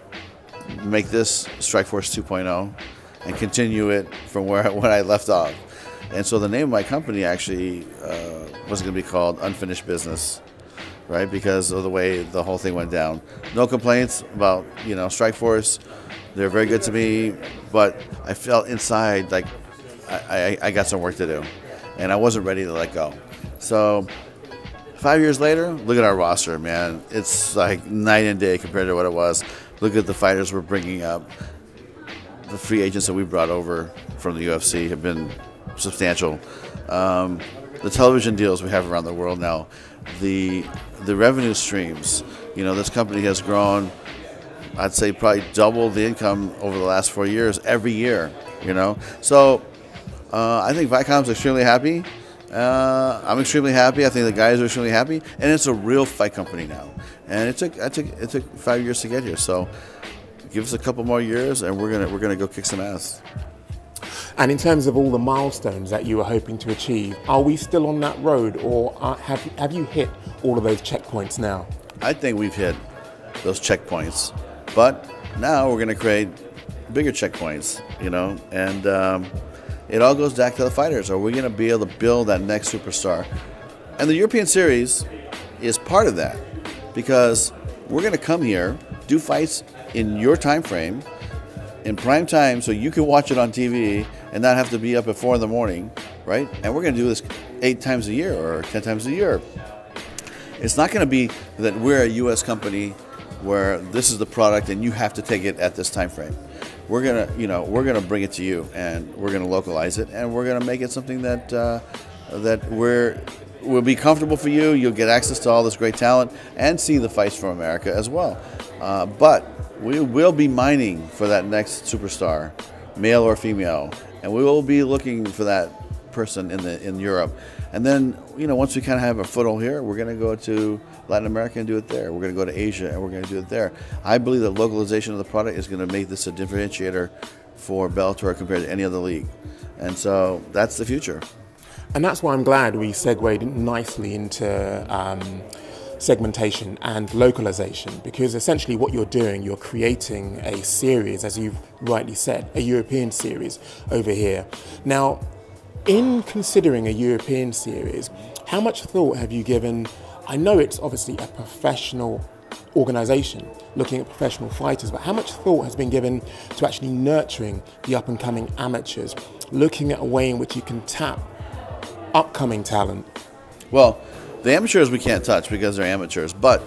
to make this Strikeforce two point oh and continue it from where when I left off. And so the name of my company actually uh, was going to be called Unfinished Business, right? Because of the way the whole thing went down. No complaints about, you know, Strikeforce. They're very good to me, but I felt inside like I, I, I got some work to do, and I wasn't ready to let go. So five years later, look at our roster, man. It's like night and day compared to what it was. Look at the fighters we're bringing up. The free agents that we brought over from the U F C have been substantial. Um, the television deals we have around the world now, the the revenue streams. You know, this company has grown, I'd say probably double the income over the last four years every year. You know, so uh, I think Viacom's extremely happy. Uh, I'm extremely happy. I think the guys are extremely happy, and it's a real fight company now. And it took I took it took five years to get here. So give us a couple more years, and we're gonna we're gonna go kick some ass. And in terms of all the milestones that you were hoping to achieve, are we still on that road, or are, have have you hit all of those checkpoints now? I think we've hit those checkpoints, but now we're going to create bigger checkpoints, you know, and um, it all goes back to the fighters. Are we going to be able to build that next superstar? And the European Series is part of that, because we're going to come here, do fights in your time frame, in prime time, so you can watch it on T V and not have to be up at four in the morning, right? And we're going to do this eight times a year or ten times a year. It's not going to be that we're a U S company where this is the product and you have to take it at this time frame. We're gonna, you know, we're gonna bring it to you, and we're gonna localize it, and we're gonna make it something that uh, that we're will be comfortable for you. You'll get access to all this great talent and see the fights from America as well. Uh, but we will be mining for that next superstar, male or female, and we will be looking for that person in the in Europe. And then, you know, once we kind of have a foothold here, we're going to go to Latin America and do it there. We're going to go to Asia and we're going to do it there. I believe that localization of the product is going to make this a differentiator for Bellator compared to any other league. And so that's the future. And that's why I'm glad we segued nicely into um, segmentation and localization, because essentially what you're doing, you're creating a series, as you've rightly said, a European series over here. Now, in considering a European series, how much thought have you given? I know it's obviously a professional organization looking at professional fighters, but how much thought has been given to actually nurturing the up and coming amateurs, looking at a way in which you can tap upcoming talent? Well, the amateurs we can't touch because they're amateurs, but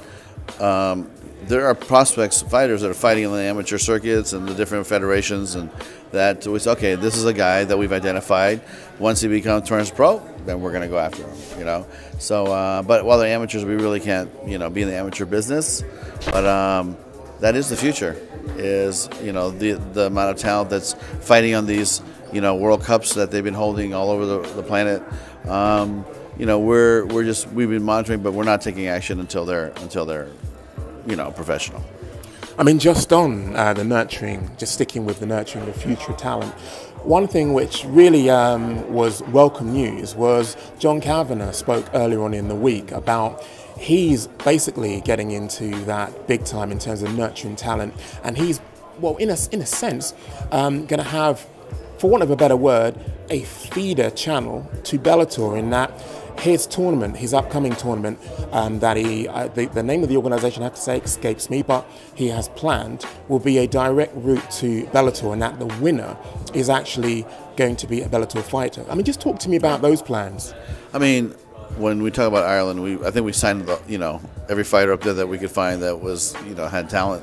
um, there are prospects, fighters that are fighting in the amateur circuits and the different federations, and that we say, okay, this is a guy that we've identified. Once he becomes turns pro, then we're going to go after him, you know. So, uh, but while they're amateurs, we really can't, you know, be in the amateur business. But um, that is the future. Is, you know, the the amount of talent that's fighting on these, you know, World Cups that they've been holding all over the, the planet. Um, you know, we're we're just we've been monitoring, but we're not taking action until they're until they're, you know, professional. I mean, just on uh, the nurturing, just sticking with the nurturing of future talent, one thing which really um, was welcome news was John Kavanagh spoke earlier on in the week about he's basically getting into that big time in terms of nurturing talent, and he's, well, in a, in a sense, um, going to have, for want of a better word, a feeder channel to Bellator, in that his tournament, his upcoming tournament, um, that he, uh, the, the name of the organisation, I have to say, escapes me, but he has planned, will be a direct route to Bellator, and that the winner is actually going to be a Bellator fighter. I mean, just talk to me about those plans. I mean, when we talk about Ireland, we I think we signed, the, you know, every fighter up there that we could find that was, you know, had talent,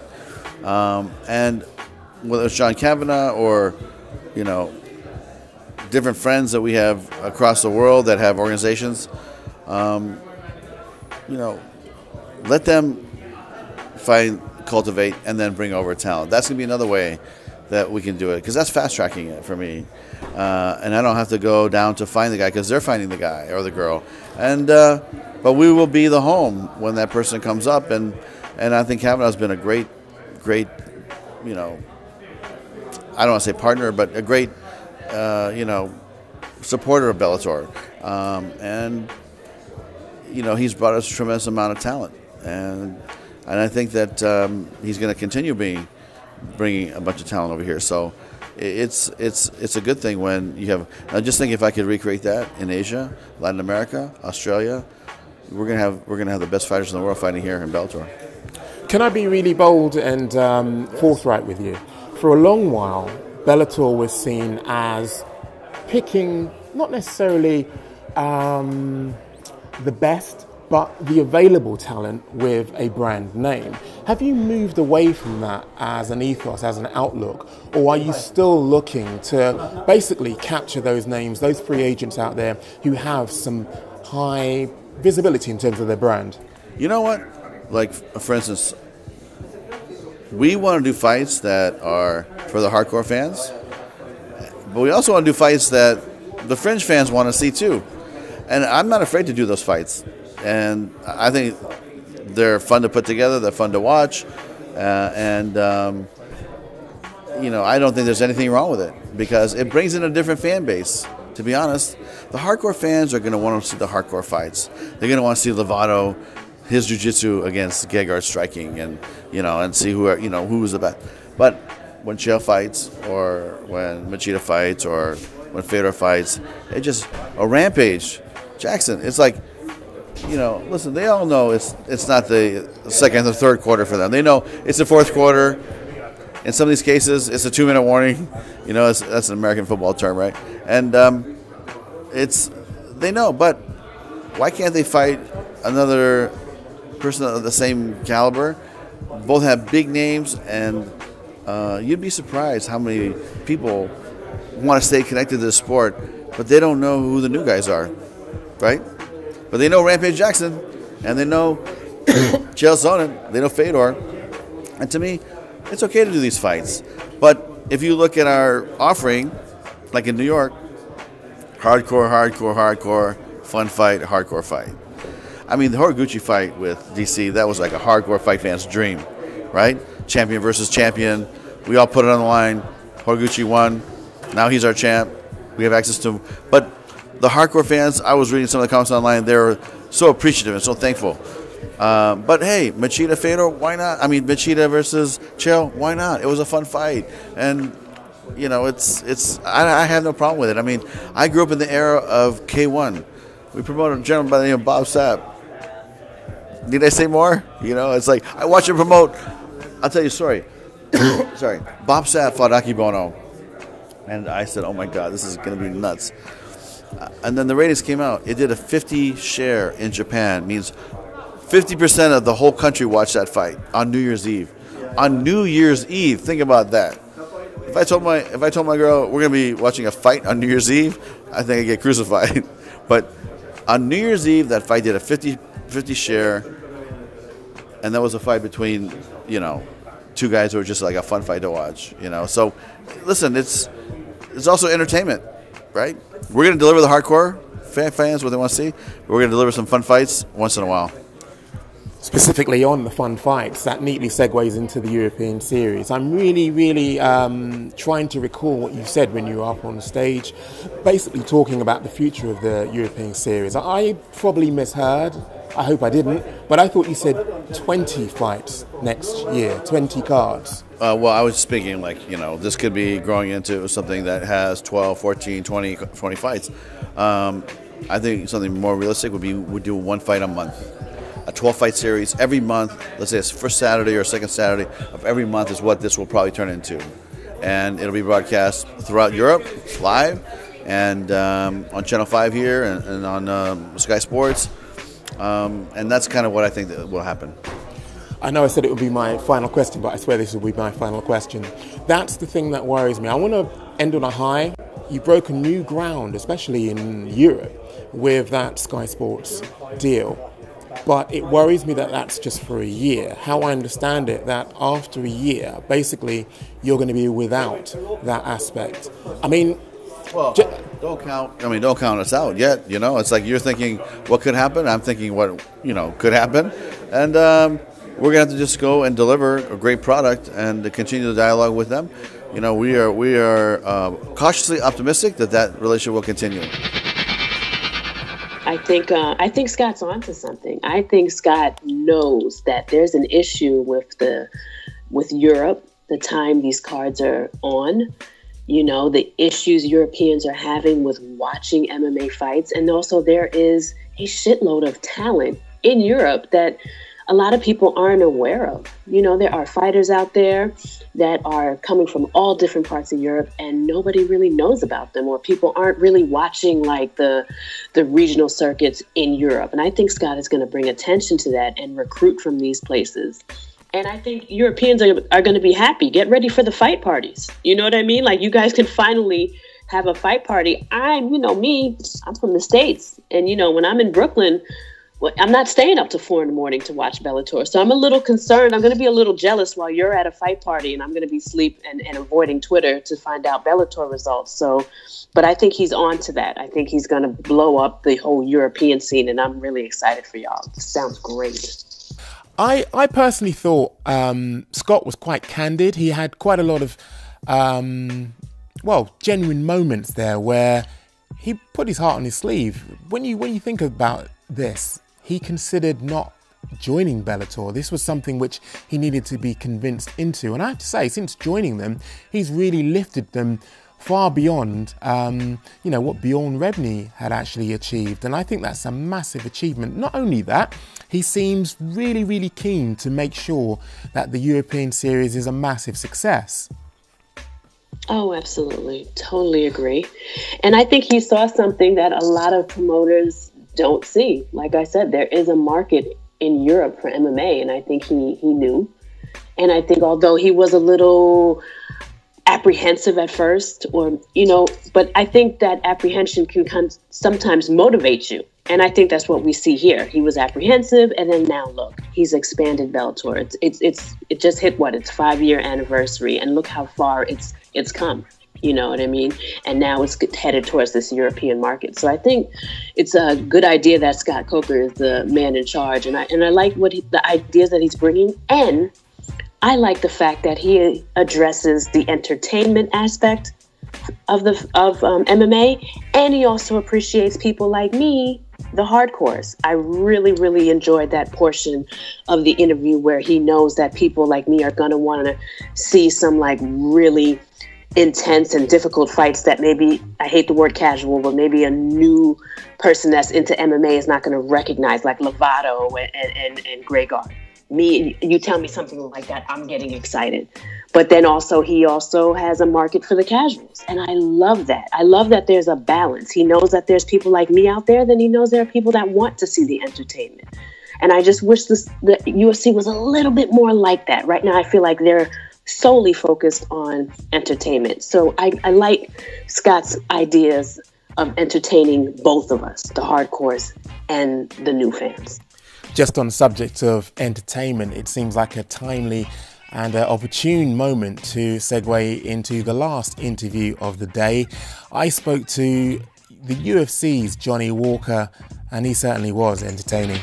um, and whether it's John Kavanagh or, you know, different friends that we have across the world that have organizations, um, you know, let them find cultivate, and then bring over talent. That's going to be another way that we can do it, because that's fast-tracking it for me. Uh, and I don't have to go down to find the guy, because they're finding the guy or the girl. And uh, but we will be the home when that person comes up. And, and I think Kavanaugh's been a great, great, you know, I don't want to say partner, but a great, uh, you know, supporter of Bellator. Um, and, you know, he's brought us a tremendous amount of talent. And and I think that um, he's going to continue being bringing a bunch of talent over here. So it's it's it's a good thing when you have. I just think if I could recreate that in Asia, Latin America, Australia, we're gonna have we're gonna have the best fighters in the world fighting here in Bellator. Can I be really bold and um, forthright with you? For a long while, Bellator was seen as picking not necessarily um, the best, but the available talent with a brand name. Have you moved away from that as an ethos, as an outlook, or are you still looking to basically capture those names, those free agents out there who have some high visibility in terms of their brand? You know what? Like, for instance, we want to do fights that are for the hardcore fans, but we also want to do fights that the fringe fans want to see too. And I'm not afraid to do those fights. And I think they're fun to put together, they're fun to watch, uh, and, um, you know, I don't think there's anything wrong with it, because it brings in a different fan base, to be honest. The hardcore fans are going to want to see the hardcore fights. They're going to want to see Lovato, his jiu-jitsu against Gegard striking, and, you know, and see who, are, you know, who's the best. But when Chael fights, or when Machida fights, or when Fedor fights, it just, a Rampage, Jackson, it's like, you know, listen, they all know it's it's not the second or third quarter for them. They know it's the fourth quarter. In some of these cases, it's a two-minute warning. You know, it's, that's an American football term, right? And um, it's, they know, but why can't they fight another person of the same caliber? Both have big names, and uh, you'd be surprised how many people want to stay connected to the sport, but they don't know who the new guys are, right? But they know Rampage Jackson, and they know Chael Sonnen, they know Fedor. And to me, it's okay to do these fights. But if you look at our offering, like in New York, hardcore, hardcore, hardcore, fun fight, hardcore fight. I mean, the Horiguchi fight with D C, that was like a hardcore fight fan's dream, right? Champion versus champion. We all put it on the line. Horiguchi won. Now he's our champ. We have access to him. But the hardcore fans, I was reading some of the comments online, they were so appreciative and so thankful. Uh, but hey, Machida Fedor, why not? I mean, Machida versus Chael, why not? It was a fun fight. And, you know, it's, it's I, I have no problem with it. I mean, I grew up in the era of K one. We promoted a gentleman by the name of Bob Sapp. Need I say more? You know, it's like, I watch him promote. I'll tell you a story. Sorry. Bob Sapp fought Akebono. And I said, oh my God, this is going to be nuts. And then the ratings came out. It did a fifty share in Japan. Means fifty percent of the whole country watched that fight on New Year's Eve. On New Year's Eve, think about that. If I told my if I told my girl we're gonna be watching a fight on New Year's Eve, I think I'd get crucified. But on New Year's Eve, that fight did a fifty, fifty share, and that was a fight between, you know, two guys who were just like a fun fight to watch. You know, so listen, it's it's also entertainment, right? We're going to deliver the hardcore fan fans what they want to see. We're going to deliver some fun fights once in a while. Specifically on the fun fights, that neatly segues into the European series. I'm really, really um, trying to recall what you said when you were up on stage, basically talking about the future of the European series. I probably misheard. I hope I didn't. But I thought you said twenty fights next year, twenty cards. Uh, well, I was speaking like, you know, this could be growing into something that has twelve, fourteen, twenty, twenty fights. Um, I think something more realistic would be we do one fight a month. A twelve fight series every month. Let's say it's first Saturday or second Saturday of every month is what this will probably turn into. And it'll be broadcast throughout Europe, live, and um, on Channel five here and, and on um, Sky Sports. Um, and that's kind of what I think that will happen. I know I said it would be my final question, but I swear this will be my final question. That's the thing that worries me. I want to end on a high. You broke a new ground, especially in Europe, with that Sky Sports deal. But it worries me that that's just for a year. How I understand it, that after a year, basically, you're going to be without that aspect. I mean, well, don't count. I mean, don't count us out yet. You know, it's like you're thinking what could happen. I'm thinking what you know could happen, and um, we're gonna have to just go and deliver a great product and to continue the dialogue with them. You know, we are we are uh, cautiously optimistic that that relationship will continue. I think uh, I think Scott's onto something. I think Scott knows that there's an issue with the with Europe, the time these cards are on, you know, the issues Europeans are having with watching M M A fights. And also there is a shitload of talent in Europe that a lot of people aren't aware of. You know, there are fighters out there that are coming from all different parts of Europe and nobody really knows about them, or people aren't really watching like the the regional circuits in Europe. And I think Scott is going to bring attention to that and recruit from these places. And I think Europeans are, are going to be happy. Get ready for the fight parties. You know what I mean? Like, you guys can finally have a fight party. I'm, you know, me, I'm from the States. And, you know, when I'm in Brooklyn, well, I'm not staying up to four in the morning to watch Bellator. So I'm a little concerned. I'm going to be a little jealous while you're at a fight party and I'm going to be asleep and, and avoiding Twitter to find out Bellator results. So, but I think he's on to that. I think he's going to blow up the whole European scene, and I'm really excited for y'all. It sounds great. I, I personally thought um, Scott was quite candid. He had quite a lot of, um, well, genuine moments there where he put his heart on his sleeve. When you when you think about this, he considered not joining Bellator. This was something which he needed to be convinced into. And I have to say, since joining them, he's really lifted them far beyond, um, you know, what Bjorn Rebney had actually achieved. And I think that's a massive achievement. Not only that, he seems really, really keen to make sure that the European series is a massive success. Oh, absolutely. Totally agree. And I think he saw something that a lot of promoters don't see. Like I said, there is a market in Europe for M M A, and I think he, he knew. And I think although he was a little apprehensive at first, or, you know, but I think that apprehension can come, sometimes motivate you. And I think that's what we see here. He was apprehensive, and then now look, he's expanded Bellator. It's it's it's it just hit what its five year anniversary, and look how far it's it's come. You know what I mean? And now it's headed towards this European market. So I think it's a good idea that Scott Coker is the man in charge, and I and I like what he, the ideas that he's bringing, and I like the fact that he addresses the entertainment aspect of the of um, M M A, and he also appreciates people like me, the hardcores. I really, really enjoyed that portion of the interview where he knows that people like me are gonna want to see some like really intense and difficult fights that maybe, I hate the word casual, but maybe a new person that's into M M A is not going to recognize, like Lovato and, and, and Grayguard. Me, you tell me something like that, I'm getting excited. But then also, he also has a market for the casuals. And I love that. I love that there's a balance. He knows that there's people like me out there, then he knows there are people that want to see the entertainment. And I just wish this, the U F C was a little bit more like that. Right now, I feel like they're solely focused on entertainment. So I, I like Scott's ideas of entertaining both of us, the hardcores and the new fans. Just on the subject of entertainment, it seems like a timely and uh, opportune moment to segue into the last interview of the day. I spoke to the U F C's Johnny Walker, and he certainly was entertaining.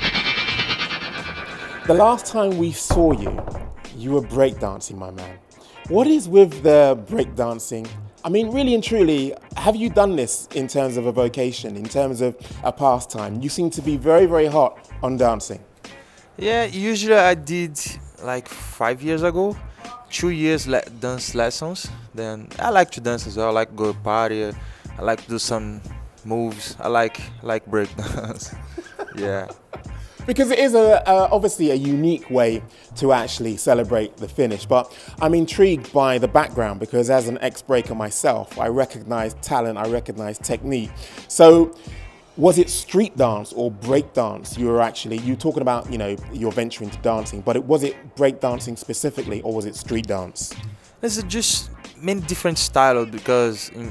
The last time we saw you, you were breakdancing, my man. What is with the breakdancing? I mean, really and truly, have you done this in terms of a vocation, in terms of a pastime? You seem to be very, very hot on dancing. Yeah, usually I did like five years ago, two years le dance lessons. Then I like to dance as well. I like to go party. I like to do some moves. I like like breakdance. Yeah. Because it is a, a, obviously a unique way to actually celebrate the finish. But I'm intrigued by the background, because as an ex-breaker myself, I recognize talent, I recognize technique. So was it street dance or break dance you were actually, you were talking about, you know, your venture into dancing, but it, was it break dancing specifically, or was it street dance? There's just many different styles, because in,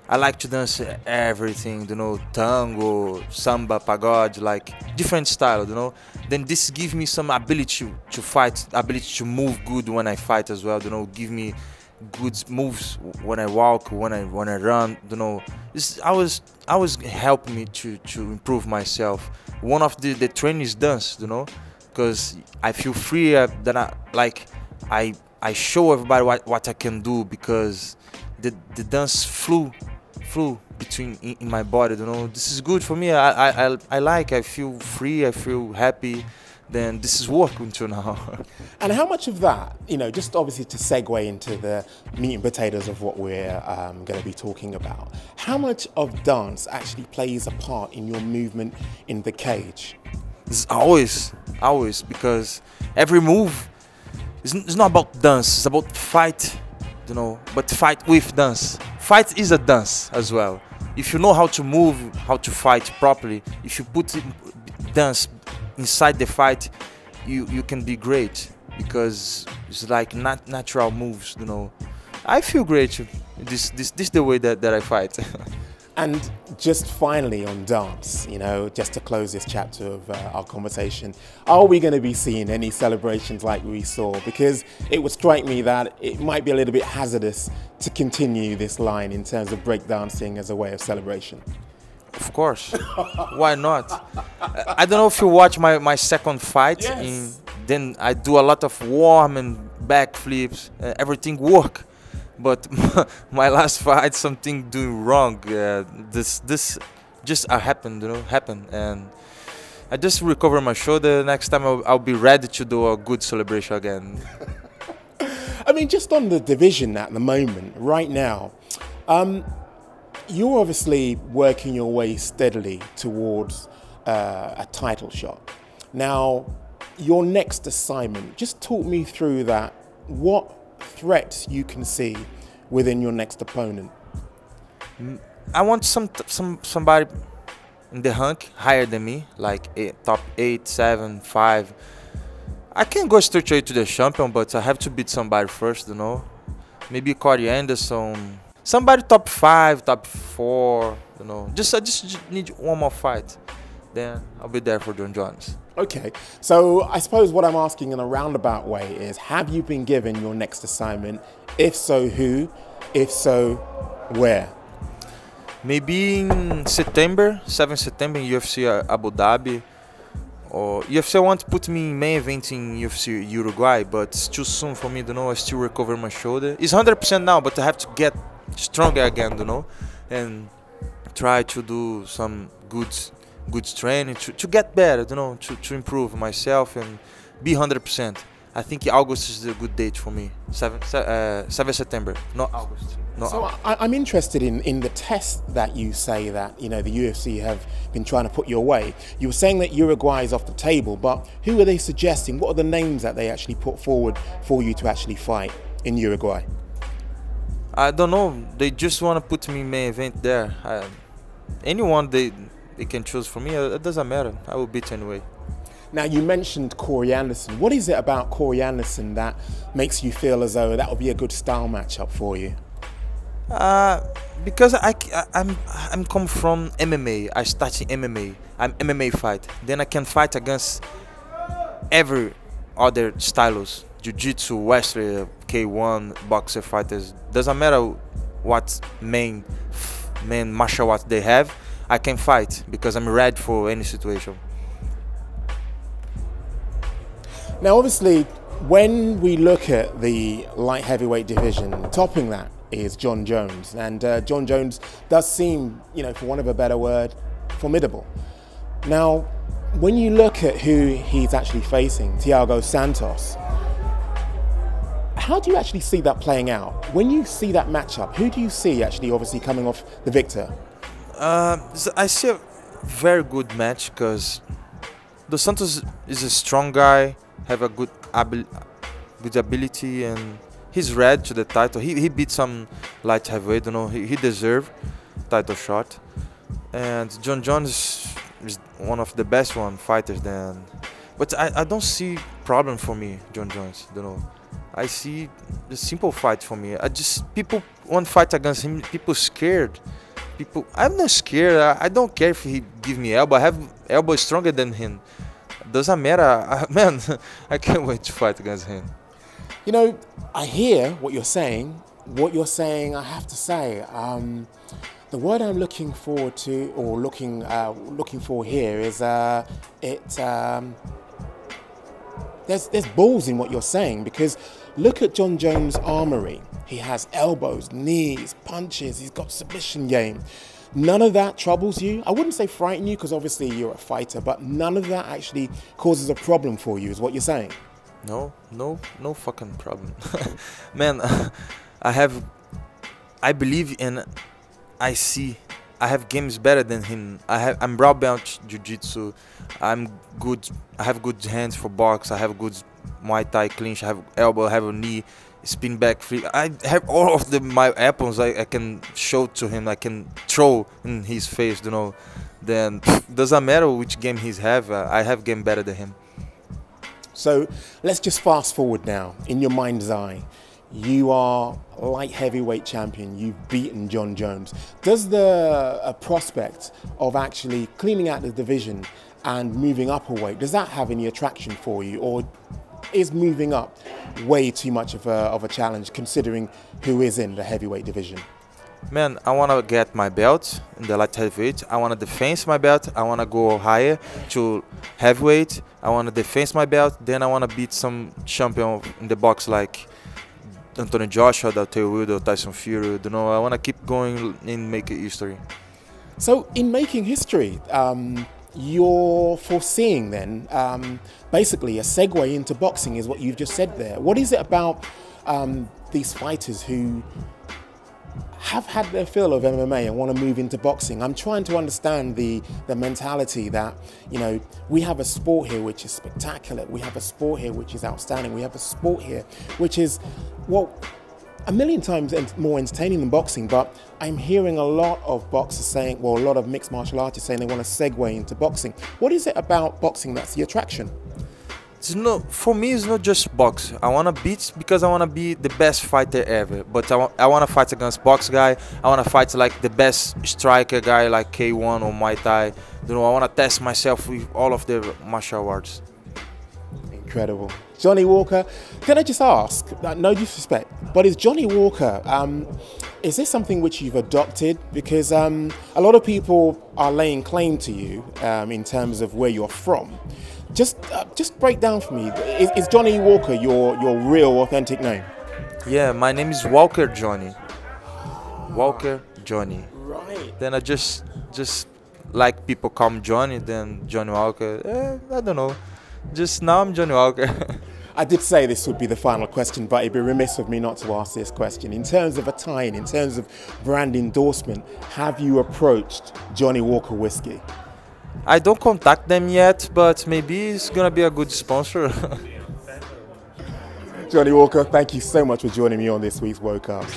I like to dance everything, you know, tango, samba, pagode, like different style, you know. Then this gives me some ability to, to fight, ability to move good when I fight as well, you know. Give me good moves when I walk, when I when I run, you know. This I was I was helping me to to improve myself. One of the the training is dance, you know, because I feel free uh, that I like I I show everybody what what I can do because the the dance flew. flew between in, in my body, you know. This is good for me. I, I I I like. I feel free. I feel happy. Then this is work until now. And how much of that, you know, just obviously to segue into the meat and potatoes of what we're um, going to be talking about, how much of dance actually plays a part in your movement in the cage? It's always, always, because every move is it's not about dance. It's about fight, you know, but fight with dance. Fight is a dance as well. If you know how to move, how to fight properly, if you put it, dance inside the fight, you you can be great because it's like nat natural moves, you know. I feel great. This this this is the way that, that I fight. And just finally on dance, you know, just to close this chapter of uh, our conversation, are we going to be seeing any celebrations like we saw? Because it would strike me that it might be a little bit hazardous to continue this line in terms of breakdancing as a way of celebration. Of course. Why not? I don't know if you watch my, my second fight. Yes. In, then I do a lot of warm and back flips. Uh, everything work. But my last fight, something doing wrong. Uh, this this just uh, happened, you know, happened, and I just recover my shoulder. Next time I'll, I'll be ready to do a good celebration again. I mean, just on the division at the moment, right now, um, you're obviously working your way steadily towards uh, a title shot. Now, your next assignment, just talk me through that. What threats you can see within your next opponent? I want some some somebody in the rank higher than me, like eight, top eight, seven, five. I can go straight away to the champion, but I have to beat somebody first, you know. Maybe Corey Anderson, somebody top five, top four, you know. Just I just need one more fight, then I'll be there for Jon Jones. Okay, so I suppose what I'm asking in a roundabout way is, have you been given your next assignment? If so, who? If so, where? Maybe in September, seventh September in U F C Abu Dhabi. Or U F C want to put me in main event in U F C Uruguay, but it's too soon for me, you know. I still recover my shoulder. It's one hundred percent now, but I have to get stronger again, you know, and try to do some good good training to, to get better, you know, to, to improve myself and be one hundred percent. I think August is a good date for me, seventh uh, September, not August. Not so August. I, I'm interested in, in the test that you say that, you know, the U F C have been trying to put your way. You were saying that Uruguay is off the table, but who are they suggesting? What are the names that they actually put forward for you to actually fight in Uruguay? I don't know. They just want to put me in main event there. I, anyone they they can choose for me, it doesn't matter. I will beat anyway. Now, you mentioned Corey Anderson. What is it about Corey Anderson that makes you feel as though that would be a good style matchup for you? Uh, because I, I, I'm I'm come from M M A. I started M M A. I'm M M A fight. Then I can fight against every other styles. Jiu-jitsu, wrestler, K one, boxer fighters. Doesn't matter what main main martial arts they have. I can fight because I'm ready for any situation. Now, obviously, when we look at the light heavyweight division, topping that is Jon Jones. And uh, Jon Jones does seem, you know, for want of a better word, formidable. Now, when you look at who he's actually facing, Thiago Santos, how do you actually see that playing out? When you see that matchup, who do you see actually obviously coming off the victor? Uh, I see a very good match because Dos Santos is a strong guy, have a good abil good ability, and he's ready to the title. He he beat some light heavyweight, you know. He he deserved title shot. And Jon Jones is one of the best one fighters then. But I I don't see problem for me, Jon Jones. You know, I see the simple fight for me. I just people want fight against him. People scared. People, I'm not scared. I, I don't care if he give me elbow. I have elbow stronger than him. Doesn't matter. I, man, I can't wait to fight against him. You know, I hear what you're saying. What you're saying, I have to say, um, the word I'm looking forward to, or looking uh, looking for here, is uh, it. Um, there's there's balls in what you're saying, because look at Jon Jones' armory. He has elbows, knees, punches. He's got submission game. None of that troubles you. I wouldn't say frighten you, because obviously you're a fighter, but none of that actually causes a problem for you, is what you're saying. No, no, no fucking problem. Man, I have, I believe in, I see, I have games better than him. I have, I'm brown belt jiu-jitsu. I'm good, I have good hands for box. I have good Muay Thai clinch. I have elbow, I have a knee, spin back free. I have all of the my weapons I, I can show to him. I can throw in his face, you know. Then doesn't matter which game he's have. Uh, I have game better than him. So let's just fast forward now. In your mind's eye, you are light heavyweight champion. You've beaten Jon Jones. Does the a prospect of actually cleaning out the division and moving up a weight, does that have any attraction for you, or is moving up way too much of a, of a challenge considering who is in the heavyweight division? Man, I want to get my belt in the light heavyweight. I want to defend my belt. I want to go higher to heavyweight. I want to defend my belt. Then I want to beat some champion in the box like Anthony Joshua, Deontay Wilder, Tyson Fury. You know, I want to keep going and make history. So in making history, um, you're foreseeing then um, basically a segue into boxing is what you've just said there. What is it about um, these fighters who have had their fill of M M A and want to move into boxing? I'm trying to understand the, the mentality that, you know, we have a sport here which is spectacular. We have a sport here which is outstanding. We have a sport here which is, well, a million times more entertaining than boxing, but I'm hearing a lot of boxers saying, well, a lot of mixed martial artists saying they want to segue into boxing. What is it about boxing that's the attraction? It's not, for me, it's not just box. I want to beat because I want to be the best fighter ever. But I, wa I want to fight against box guy. I want to fight like the best striker guy like K one or Muay Thai. You know, I want to test myself with all of the martial arts. Incredible. Johnny Walker, can I just ask, uh, no disrespect, but is Johnny Walker, um, is this something which you've adopted? Because um, a lot of people are laying claim to you um, in terms of where you're from. Just uh, just break down for me, is, is Johnny Walker your, your real authentic name? Yeah, my name is Walker Johnny. Walker Johnny. Right. Then I just, just like people call me Johnny, then Johnny Walker. Eh, I don't know. Just now I'm Johnny Walker. I did say this would be the final question, but it'd be remiss of me not to ask this question. In terms of a tie-in, in terms of brand endorsement, have you approached Johnny Walker Whiskey? I don't contact them yet, but maybe it's gonna be a good sponsor. Johnny Walker, thank you so much for joining me on this week's Wocast.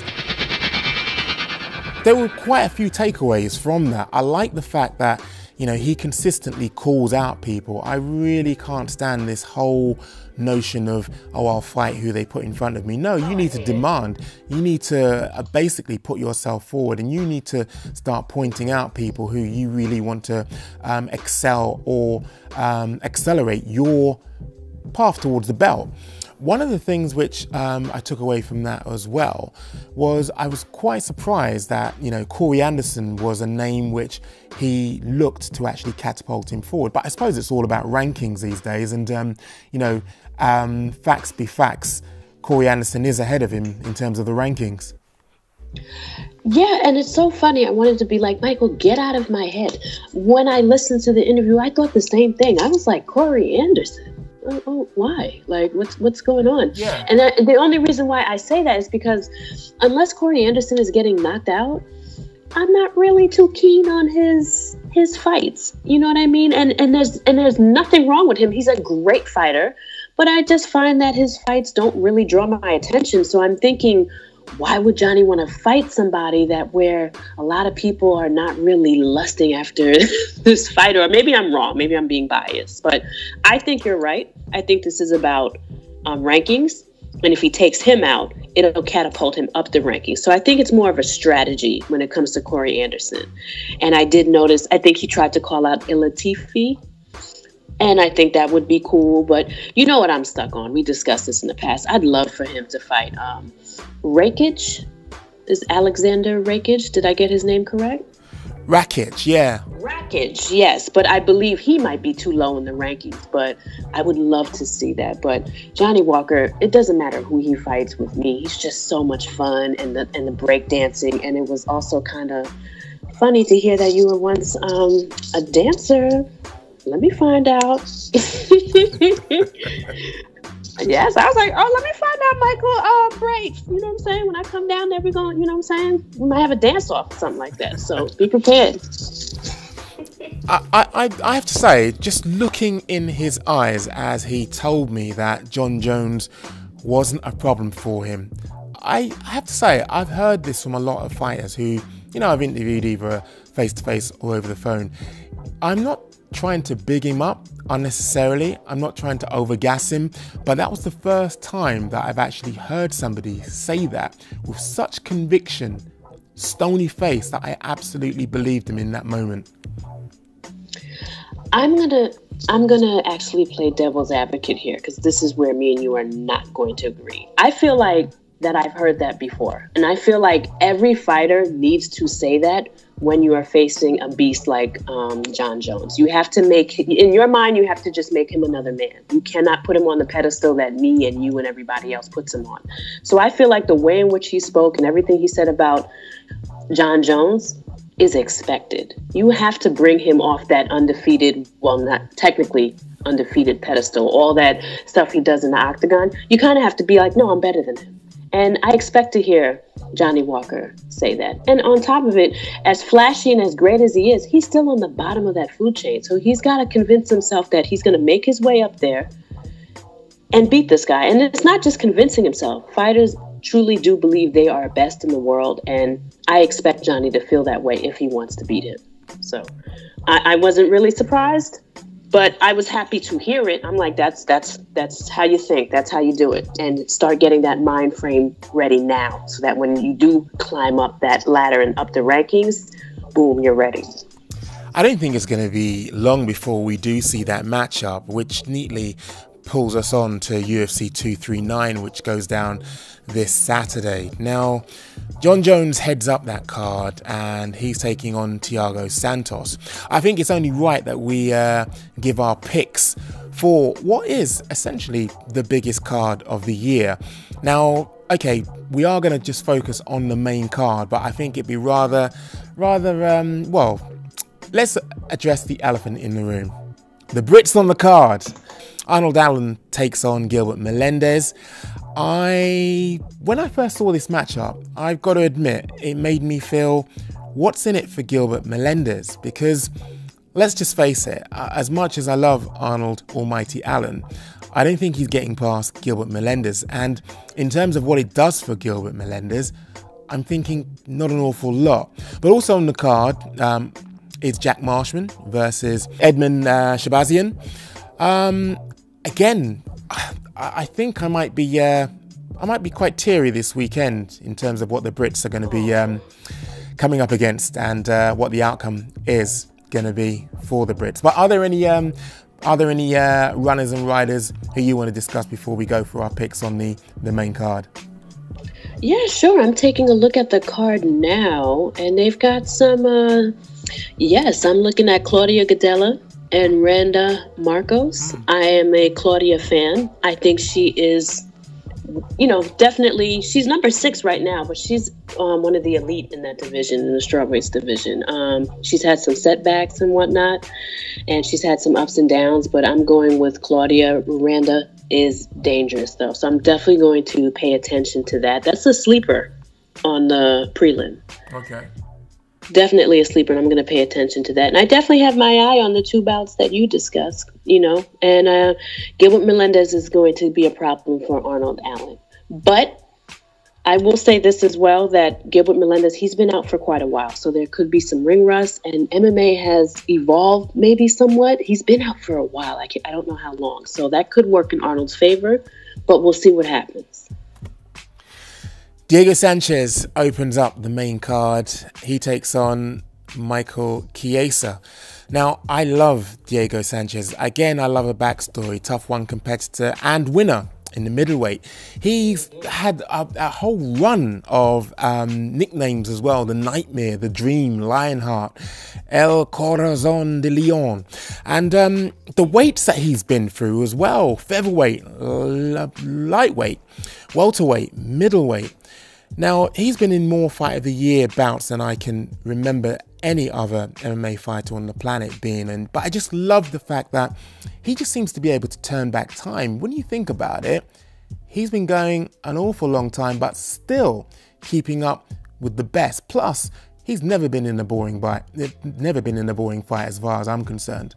There were quite a few takeaways from that. I like the fact that, you know, he consistently calls out people. I really can't stand this whole notion of, oh, I'll fight who they put in front of me. No, you need to demand. You need to uh, basically put yourself forward, and you need to start pointing out people who you really want to um, excel or um, accelerate your path towards the belt. One of the things which um, I took away from that as well was I was quite surprised that, you know, Corey Anderson was a name which he looked to actually catapult him forward. But I suppose it's all about rankings these days, and, um, you know, um, facts be facts, Corey Anderson is ahead of him in terms of the rankings. Yeah, and it's so funny. I wanted to be like, Michael, get out of my head. When I listened to the interview, I thought the same thing. I was like, Corey Anderson. Oh, oh, why? Like, what's what's going on? Yeah. And that, the only reason why I say that is because unless Corey Anderson is getting knocked out, I'm not really too keen on his his fights. You know what I mean? And and there's and there's nothing wrong with him. He's a great fighter, but I just find that his fights don't really draw my attention. So I'm thinking, why would Johnny want to fight somebody that where a lot of people are not really lusting after this fighter? Or maybe I'm wrong. Maybe I'm being biased. But I think you're right. I think this is about um, rankings. And if he takes him out, it'll catapult him up the rankings. So I think it's more of a strategy when it comes to Corey Anderson. And I did notice, I think he tried to call out Ilatifi. And I think that would be cool. But you know what I'm stuck on. We discussed this in the past. I'd love for him to fight um, Rakic. Is Alexander Rakic? Did I get his name correct? Rakic, yeah. Rakic, yes. But I believe he might be too low in the rankings. But I would love to see that. But Johnny Walker, it doesn't matter who he fights with me. He's just so much fun, and the and the break dancing. And it was also kind of funny to hear that you were once um, a dancer. Let me find out. Yes, I was like, oh, let me find out Michael uh, breaks. You know what I'm saying? When I come down there, we're going, you know what I'm saying? We might have a dance off or something like that. So be prepared. I, I, I have to say, just looking in his eyes as he told me that Jon Jones wasn't a problem for him, I, I have to say, I've heard this from a lot of fighters who, you know, I've interviewed either face-to-face or over the phone. I'm not trying to big him up unnecessarily. I'm not trying to overgas him, but that was the first time that I've actually heard somebody say that with such conviction, stony face, that I absolutely believed him in that moment. I'm gonna I'm gonna actually play devil's advocate here, because this is where me and you are not going to agree. I feel like that I've heard that before, and I feel like every fighter needs to say that when you are facing a beast like um, Jon Jones. You have to make, in your mind, you have to just make him another man. You cannot put him on the pedestal that me and you and everybody else puts him on. So I feel like the way in which he spoke and everything he said about Jon Jones is expected. You have to bring him off that undefeated, well, not technically undefeated pedestal, all that stuff he does in the octagon. You kind of have to be like, no, I'm better than him. And I expect to hear Johnny Walker say that. And on top of it, as flashy and as great as he is, he's still on the bottom of that food chain. So he's got to convince himself that he's going to make his way up there and beat this guy. And it's not just convincing himself. Fighters truly do believe they are best in the world. And I expect Johnny to feel that way if he wants to beat him. So I, I wasn't really surprised. But I was happy to hear it. I'm like, that's that's that's how you think. That's how you do it. And start getting that mind frame ready now, so that when you do climb up that ladder and up the rankings, boom, you're ready. I don't think it's going to be long before we do see that matchup, which neatly pulls us on to U F C two thirty-nine, which goes down this Saturday. Now, Jon Jones heads up that card and he's taking on Thiago Santos. I think it's only right that we uh, give our picks for what is essentially the biggest card of the year. Now, okay, we are going to just focus on the main card, but I think it'd be rather, rather, um, well, let's address the elephant in the room. The Brits on the card. Arnold Allen takes on Gilbert Melendez. I, when I first saw this matchup, I've got to admit, it made me feel, what's in it for Gilbert Melendez? Because let's just face it, as much as I love Arnold Almighty Allen, I don't think he's getting past Gilbert Melendez. And in terms of what it does for Gilbert Melendez, I'm thinking not an awful lot. But also on the card um, is Jack Marshman versus Edmund uh, Shabazian. Um, again, I think I might be uh, I might be quite teary this weekend in terms of what the Brits are going to be um, coming up against and uh, what the outcome is going to be for the Brits. But are there any um, are there any uh, runners and riders who you want to discuss before we go for our picks on the, the main card? Yeah, sure. I'm taking a look at the card now, and they've got some. Uh, yes, I'm looking at Claudia Gadelha and Randa Marcos. Mm. I am a Claudia fan. I think she is, you know, definitely, she's number six right now, but she's um, one of the elite in that division, in the strawweights division. Um, she's had some setbacks and whatnot, and she's had some ups and downs, but I'm going with Claudia. Randa is dangerous, though, so I'm definitely going to pay attention to that. That's a sleeper on the prelim. Okay. Definitely a sleeper, and I'm going to pay attention to that. And I definitely have my eye on the two bouts that you discussed, you know. And uh, Gilbert Melendez is going to be a problem for Arnold Allen. But I will say this as well, that Gilbert Melendez, he's been out for quite a while. So there could be some ring rust, and M M A has evolved maybe somewhat. He's been out for a while. I, can't, I don't know how long. So that could work in Arnold's favor. but we'll see what happens. Diego Sanchez opens up the main card. He takes on Michael Chiesa. Now, I love Diego Sanchez. Again, I love a backstory. Tough one competitor and winner in the middleweight. He's had a, a whole run of um, nicknames as well. The Nightmare, The Dream, Lionheart, El Corazon de Leon. And um, the weights that he's been through as well. Featherweight, l- lightweight, welterweight, middleweight. Now, he's been in more Fight of the Year bouts than I can remember any other M M A fighter on the planet being in. But I just love the fact that he just seems to be able to turn back time. When you think about it, he's been going an awful long time, but still keeping up with the best. Plus, he's never been in a boring fight. Never been in a boring fight as far as I'm concerned.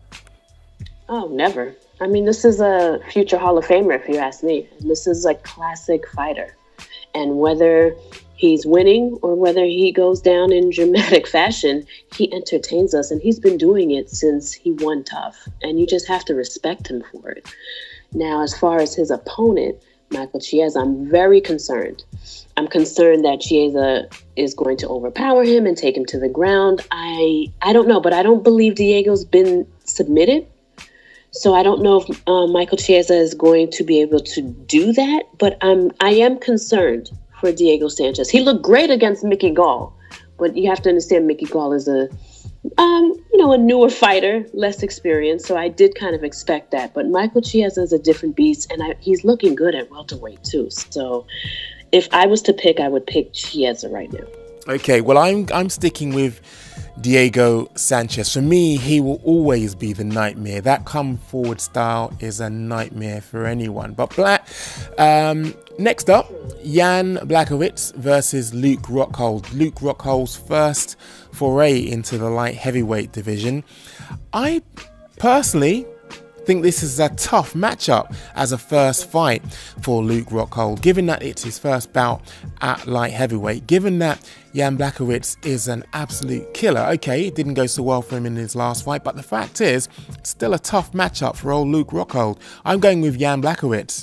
Oh, never. I mean, this is a future Hall of Famer, if you ask me. This is a classic fighter. And whether he's winning or whether he goes down in dramatic fashion, he entertains us. And he's been doing it since he won Tough. And you just have to respect him for it. Now, as far as his opponent, Michael Chiesa, I'm very concerned. I'm concerned that Chiesa is going to overpower him and take him to the ground. I I don't know, but I don't believe Diego's been submitted. So I don't know if uh, Michael Chiesa is going to be able to do that, but um, I am concerned for Diego Sanchez. He looked great against Mickey Gall, but you have to understand Mickey Gall is a, um, you know, a newer fighter, less experienced. So I did kind of expect that. But Michael Chiesa is a different beast, and I, he's looking good at welterweight too. So if I was to pick, I would pick Chiesa right now. Okay, well, I'm I'm sticking with Diego Sanchez. For me, he will always be the Nightmare. That come forward style is a nightmare for anyone. But Black, um, next up, Jan Blachowicz versus Luke Rockhold. Luke Rockhold's first foray into the light heavyweight division. I personally think this is a tough matchup as a first fight for Luke Rockhold, given that it's his first bout at light heavyweight, given that Jan Blachowicz is an absolute killer. Okay, it didn't go so well for him in his last fight, but the fact is, it's still a tough matchup for old Luke Rockhold. I'm going with Jan Blachowicz.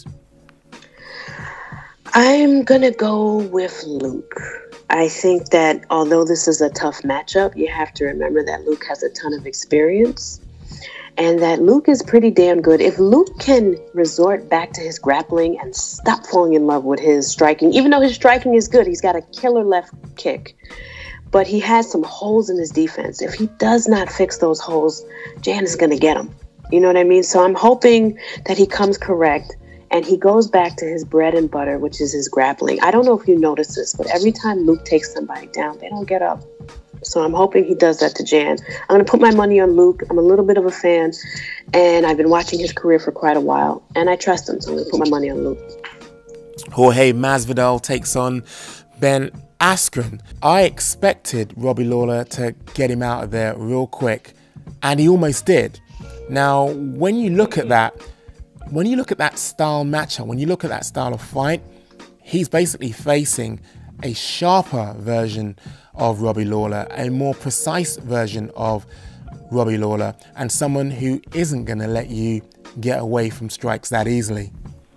I'm going to go with Luke. I think that although this is a tough matchup, you have to remember that Luke has a ton of experience. And that Luke is pretty damn good. If Luke can resort back to his grappling and stop falling in love with his striking, even though his striking is good, he's got a killer left kick. But he has some holes in his defense. If he does not fix those holes, Jan is going to get him. You know what I mean? So I'm hoping that he comes correct and he goes back to his bread and butter, which is his grappling. I don't know if you noticed this, but every time Luke takes somebody down, they don't get up. So I'm hoping he does that to Jan. I'm going to put my money on Luke. I'm a little bit of a fan, and I've been watching his career for quite a while, and I trust him, so I'm going to put my money on Luke. Jorge Masvidal takes on Ben Askren. I expected Robbie Lawler to get him out of there real quick, and he almost did. Now, when you look at that, when you look at that style matchup, when you look at that style of fight, he's basically facing a sharper version of Robbie Lawler, a more precise version of Robbie Lawler, and someone who isn't going to let you get away from strikes that easily.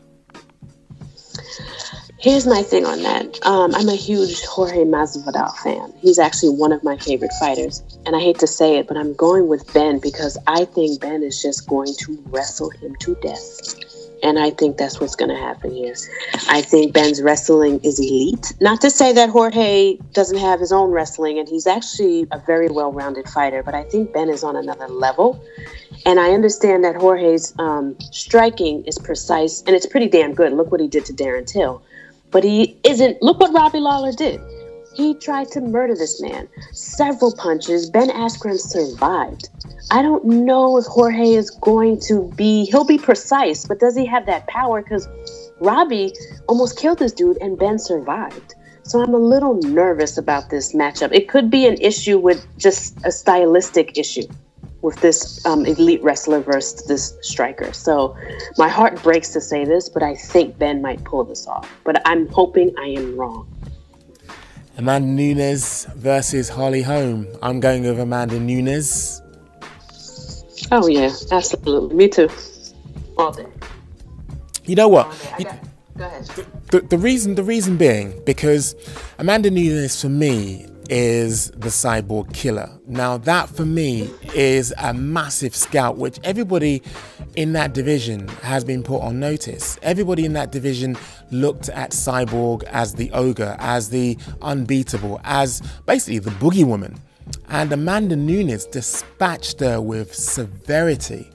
Here's my thing on that. Um, I'm a huge Jorge Masvidal fan. He's actually one of my favorite fighters. And I hate to say it, but I'm going with Ben because I think Ben is just going to wrestle him to death. And I think that's what's going to happen here. I think Ben's wrestling is elite. Not to say that Jorge doesn't have his own wrestling, and he's actually a very well-rounded fighter, but I think Ben is on another level. And I understand that Jorge's um, striking is precise, and it's pretty damn good. Look what he did to Darren Till. But he isn't. Look what Robbie Lawler did. He tried to murder this man. Several punches. Ben Askren survived. I don't know if Jorge is going to be, he'll be precise, but does he have that power? Because Robbie almost killed this dude and Ben survived. So I'm a little nervous about this matchup. It could be an issue with just a stylistic issue with this um, elite wrestler versus this striker. So my heart breaks to say this, but I think Ben might pull this off. But I'm hoping I am wrong. Amanda Nunes versus Holly Holm. I'm going with Amanda Nunes. Oh, yeah, absolutely. Me too. All day. You know what? You, Go ahead. The, the reason, the reason being, because Amanda Nunes for me is the cyborg killer. Now that for me is a massive scout, which everybody in that division has been put on notice. Everybody in that division looked at Cyborg as the ogre, as the unbeatable, as basically the boogie woman. And Amanda Nunes dispatched her with severity.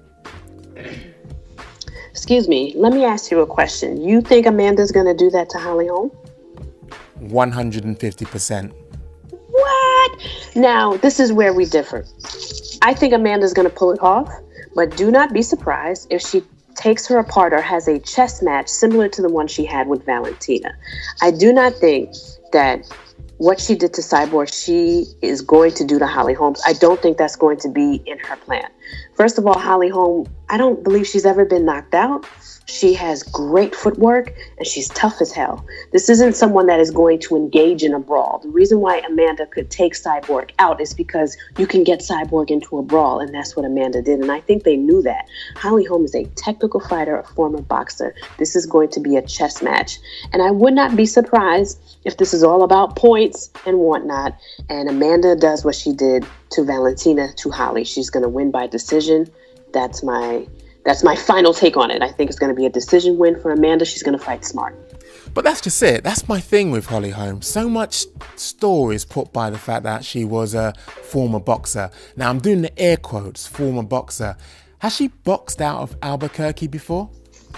Excuse me, let me ask you a question. You think Amanda's going to do that to Holly Holm? one hundred fifty percent. What? Now, this is where we differ. I think Amanda's going to pull it off, but do not be surprised if she takes her apart or has a chess match similar to the one she had with Valentina. I do not think that what she did to Cyborg, she is going to do to Holly Holmes. I don't think that's going to be in her plan. First of all, Holly Holm, I don't believe she's ever been knocked out. She has great footwork and she's tough as hell. This isn't someone that is going to engage in a brawl. The reason why Amanda could take Cyborg out is because you can get Cyborg into a brawl, and that's what Amanda did. And I think they knew that. Holly Holm is a technical fighter, a former boxer. This is going to be a chess match. And I would not be surprised if this is all about points and whatnot, and Amanda does what she did to Valentina to Holly. She's going to win by decision. That's my that's my final take on it. I think it's going to be a decision win for Amanda. She's going to fight smart. But that's just it. That's my thing with Holly Holm. So much store is put by the fact that she was a former boxer. Now I'm doing the air quotes, former boxer. Has she boxed out of Albuquerque before?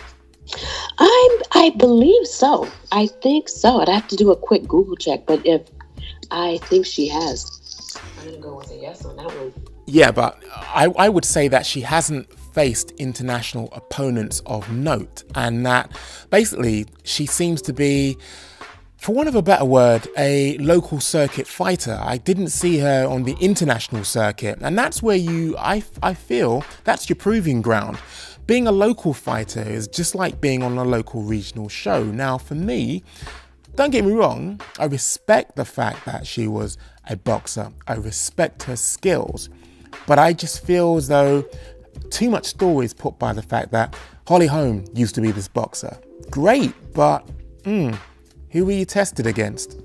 I I believe so. I think so. I'd have to do a quick Google check, but if I think she has, I'm gonna go with a yes on that one. Yeah, but I I would say that she hasn't faced international opponents of note, and that basically she seems to be, for want of a better word, a local circuit fighter. I didn't see her on the international circuit, and that's where you, I I feel, that's your proving ground. Being a local fighter is just like being on a local regional show. Now, for me, don't get me wrong, I respect the fact that she was a boxer. I respect her skills. But I just feel as though too much story is put by the fact that Holly Holm used to be this boxer. Great, but mm, who were you tested against?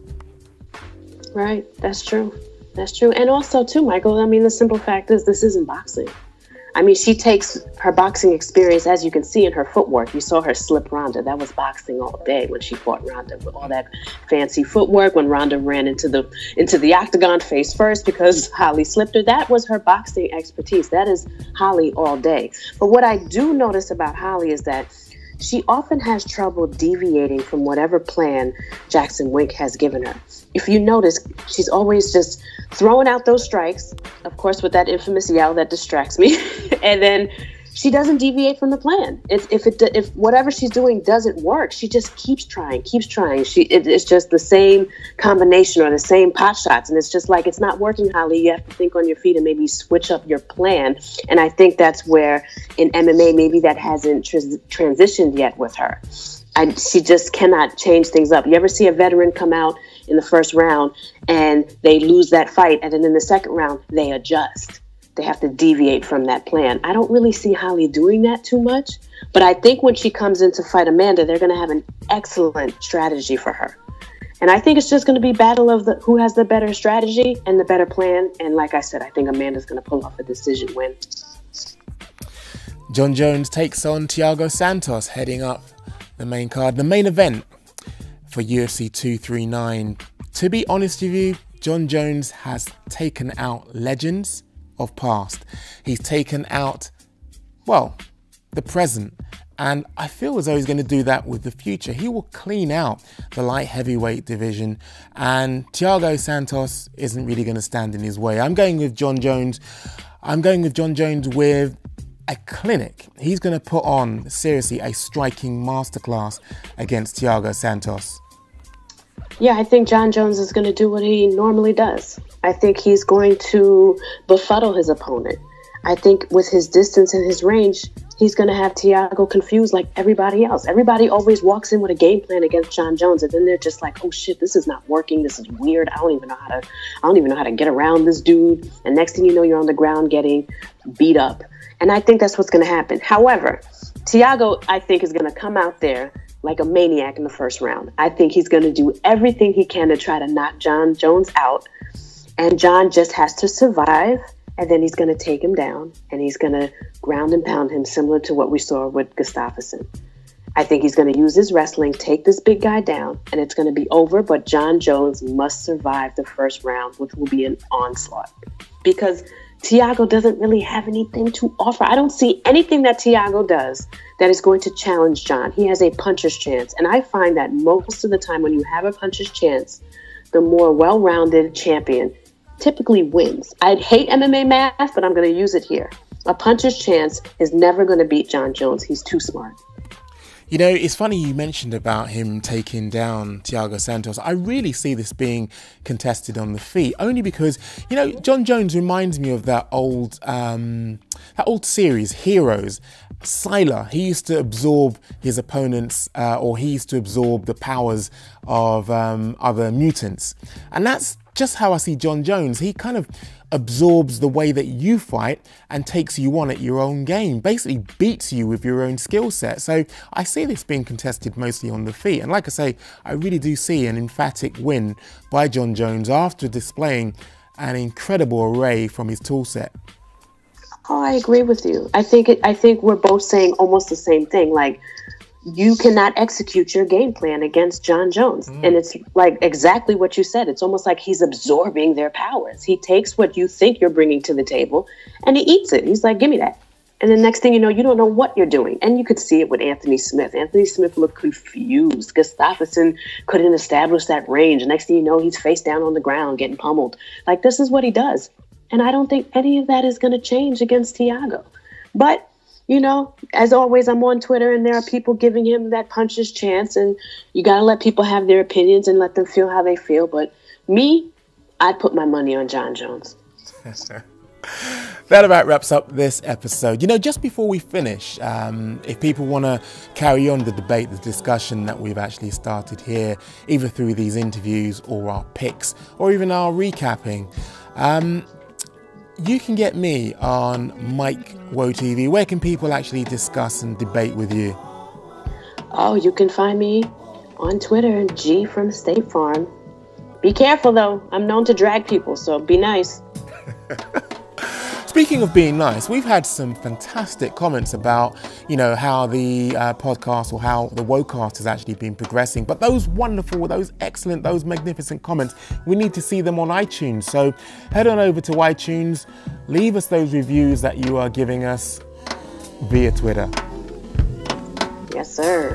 Right, that's true. That's true. And also, too, Michael, I mean, the simple fact is this isn't boxing. I mean, she takes her boxing experience, as you can see in her footwork. You saw her slip Ronda. That was boxing all day when she fought Ronda with all that fancy footwork. When Ronda ran into the into the octagon face first because Holly slipped her, that was her boxing expertise. That is Holly all day. But what I do notice about Holly is that she often has trouble deviating from whatever plan Jackson Wink has given her. If you notice, she's always just throwing out those strikes, of course, with that infamous yell that distracts me. And then she doesn't deviate from the plan. If, if it if whatever she's doing doesn't work, she just keeps trying, keeps trying. She it, it's just the same combination or the same pot shots, and it's just like, it's not working, Holly. You have to think on your feet and maybe switch up your plan. And I think that's where in M M A maybe that hasn't tr- transitioned yet with her. I, she just cannot change things up. You ever see a veteran come out in the first round and they lose that fight, and then in the second round they adjust? They have to deviate from that plan. I don't really see Holly doing that too much, but I think when she comes in to fight Amanda, they're going to have an excellent strategy for her. And I think it's just going to be battle of the who has the better strategy and the better plan. And like I said, I think Amanda's going to pull off a decision win. Jon Jones takes on Thiago Santos, heading up the main card, the main event for U F C two thirty-nine. To be honest with you, Jon Jones has taken out legends of past. He's taken out, well, the present, and I feel as though he's going to do that with the future. He will clean out the light heavyweight division, and Thiago Santos isn't really going to stand in his way. I'm going with Jon Jones. I'm going with Jon Jones with a clinic. He's going to put on, seriously, a striking masterclass against Thiago Santos. Yeah, I think Jon Jones is going to do what he normally does. I think he's going to befuddle his opponent. I think with his distance and his range, he's going to have Thiago confused like everybody else. Everybody always walks in with a game plan against Jon Jones, and then they're just like, oh shit, this is not working. This is weird. I don't even know how to, I don't even know how to get around this dude. And next thing you know, you're on the ground getting beat up. And I think that's what's going to happen. However, Thiago, I think, is going to come out there like a maniac in the first round. I think he's going to do everything he can to try to knock Jon Jones out. And Jon just has to survive. And then he's going to take him down. And he's going to ground and pound him, similar to what we saw with Gustafsson. I think he's going to use his wrestling, take this big guy down, and it's going to be over. But Jon Jones must survive the first round, which will be an onslaught. Because Thiago doesn't really have anything to offer. I don't see anything that Thiago does that is going to challenge Jon. He has a puncher's chance. And I find that most of the time when you have a puncher's chance, the more well-rounded champion typically wins. I'd hate M M A math, but I'm going to use it here. A puncher's chance is never going to beat Jon Jones. He's too smart. You know, it's funny you mentioned about him taking down Thiago Santos. I really see this being contested on the feet, only because, you know, Jon Jones reminds me of that old um, that old series, Heroes. Sylar, he used to absorb his opponents, uh, or he used to absorb the powers of um, other mutants. And that's just how I see Jon Jones. He kind of absorbs the way that you fight and takes you on at your own game, basically beats you with your own skill set. So I see this being contested mostly on the feet. And like I say, I really do see an emphatic win by Jon Jones after displaying an incredible array from his toolset. Oh, I agree with you. I think it, I think we're both saying almost the same thing. Like, you cannot execute your game plan against Jon Jones. Mm. And it's like exactly what you said. It's almost like he's absorbing their powers. He takes what you think you're bringing to the table and he eats it. He's like, give me that. And the next thing you know, you don't know what you're doing. And you could see it with Anthony Smith. Anthony Smith looked confused. Gustafsson couldn't establish that range. Next thing you know, he's face down on the ground getting pummeled. Like, this is what he does. And I don't think any of that is going to change against Thiago. But, you know, as always, I'm on Twitter and there are people giving him that puncher's chance. And you got to let people have their opinions and let them feel how they feel. But me, I'd put my money on Jon Jones. That about wraps up this episode. You know, just before we finish, um, if people want to carry on the debate, the discussion that we've actually started here, either through these interviews or our picks or even our recapping, um, you can get me on Mike Woe T V. Where can people actually discuss and debate with you? Oh, you can find me on Twitter, G from State Farm. Be careful, though. I'm known to drag people, so be nice. Speaking of being nice, we've had some fantastic comments about, you know, how the uh, podcast or how the Wocast has actually been progressing. But those wonderful, those excellent, those magnificent comments, we need to see them on iTunes. So head on over to iTunes, leave us those reviews that you are giving us via Twitter. Yes, sir.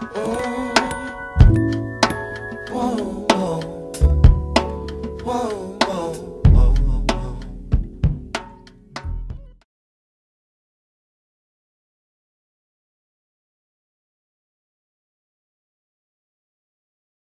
Whoa.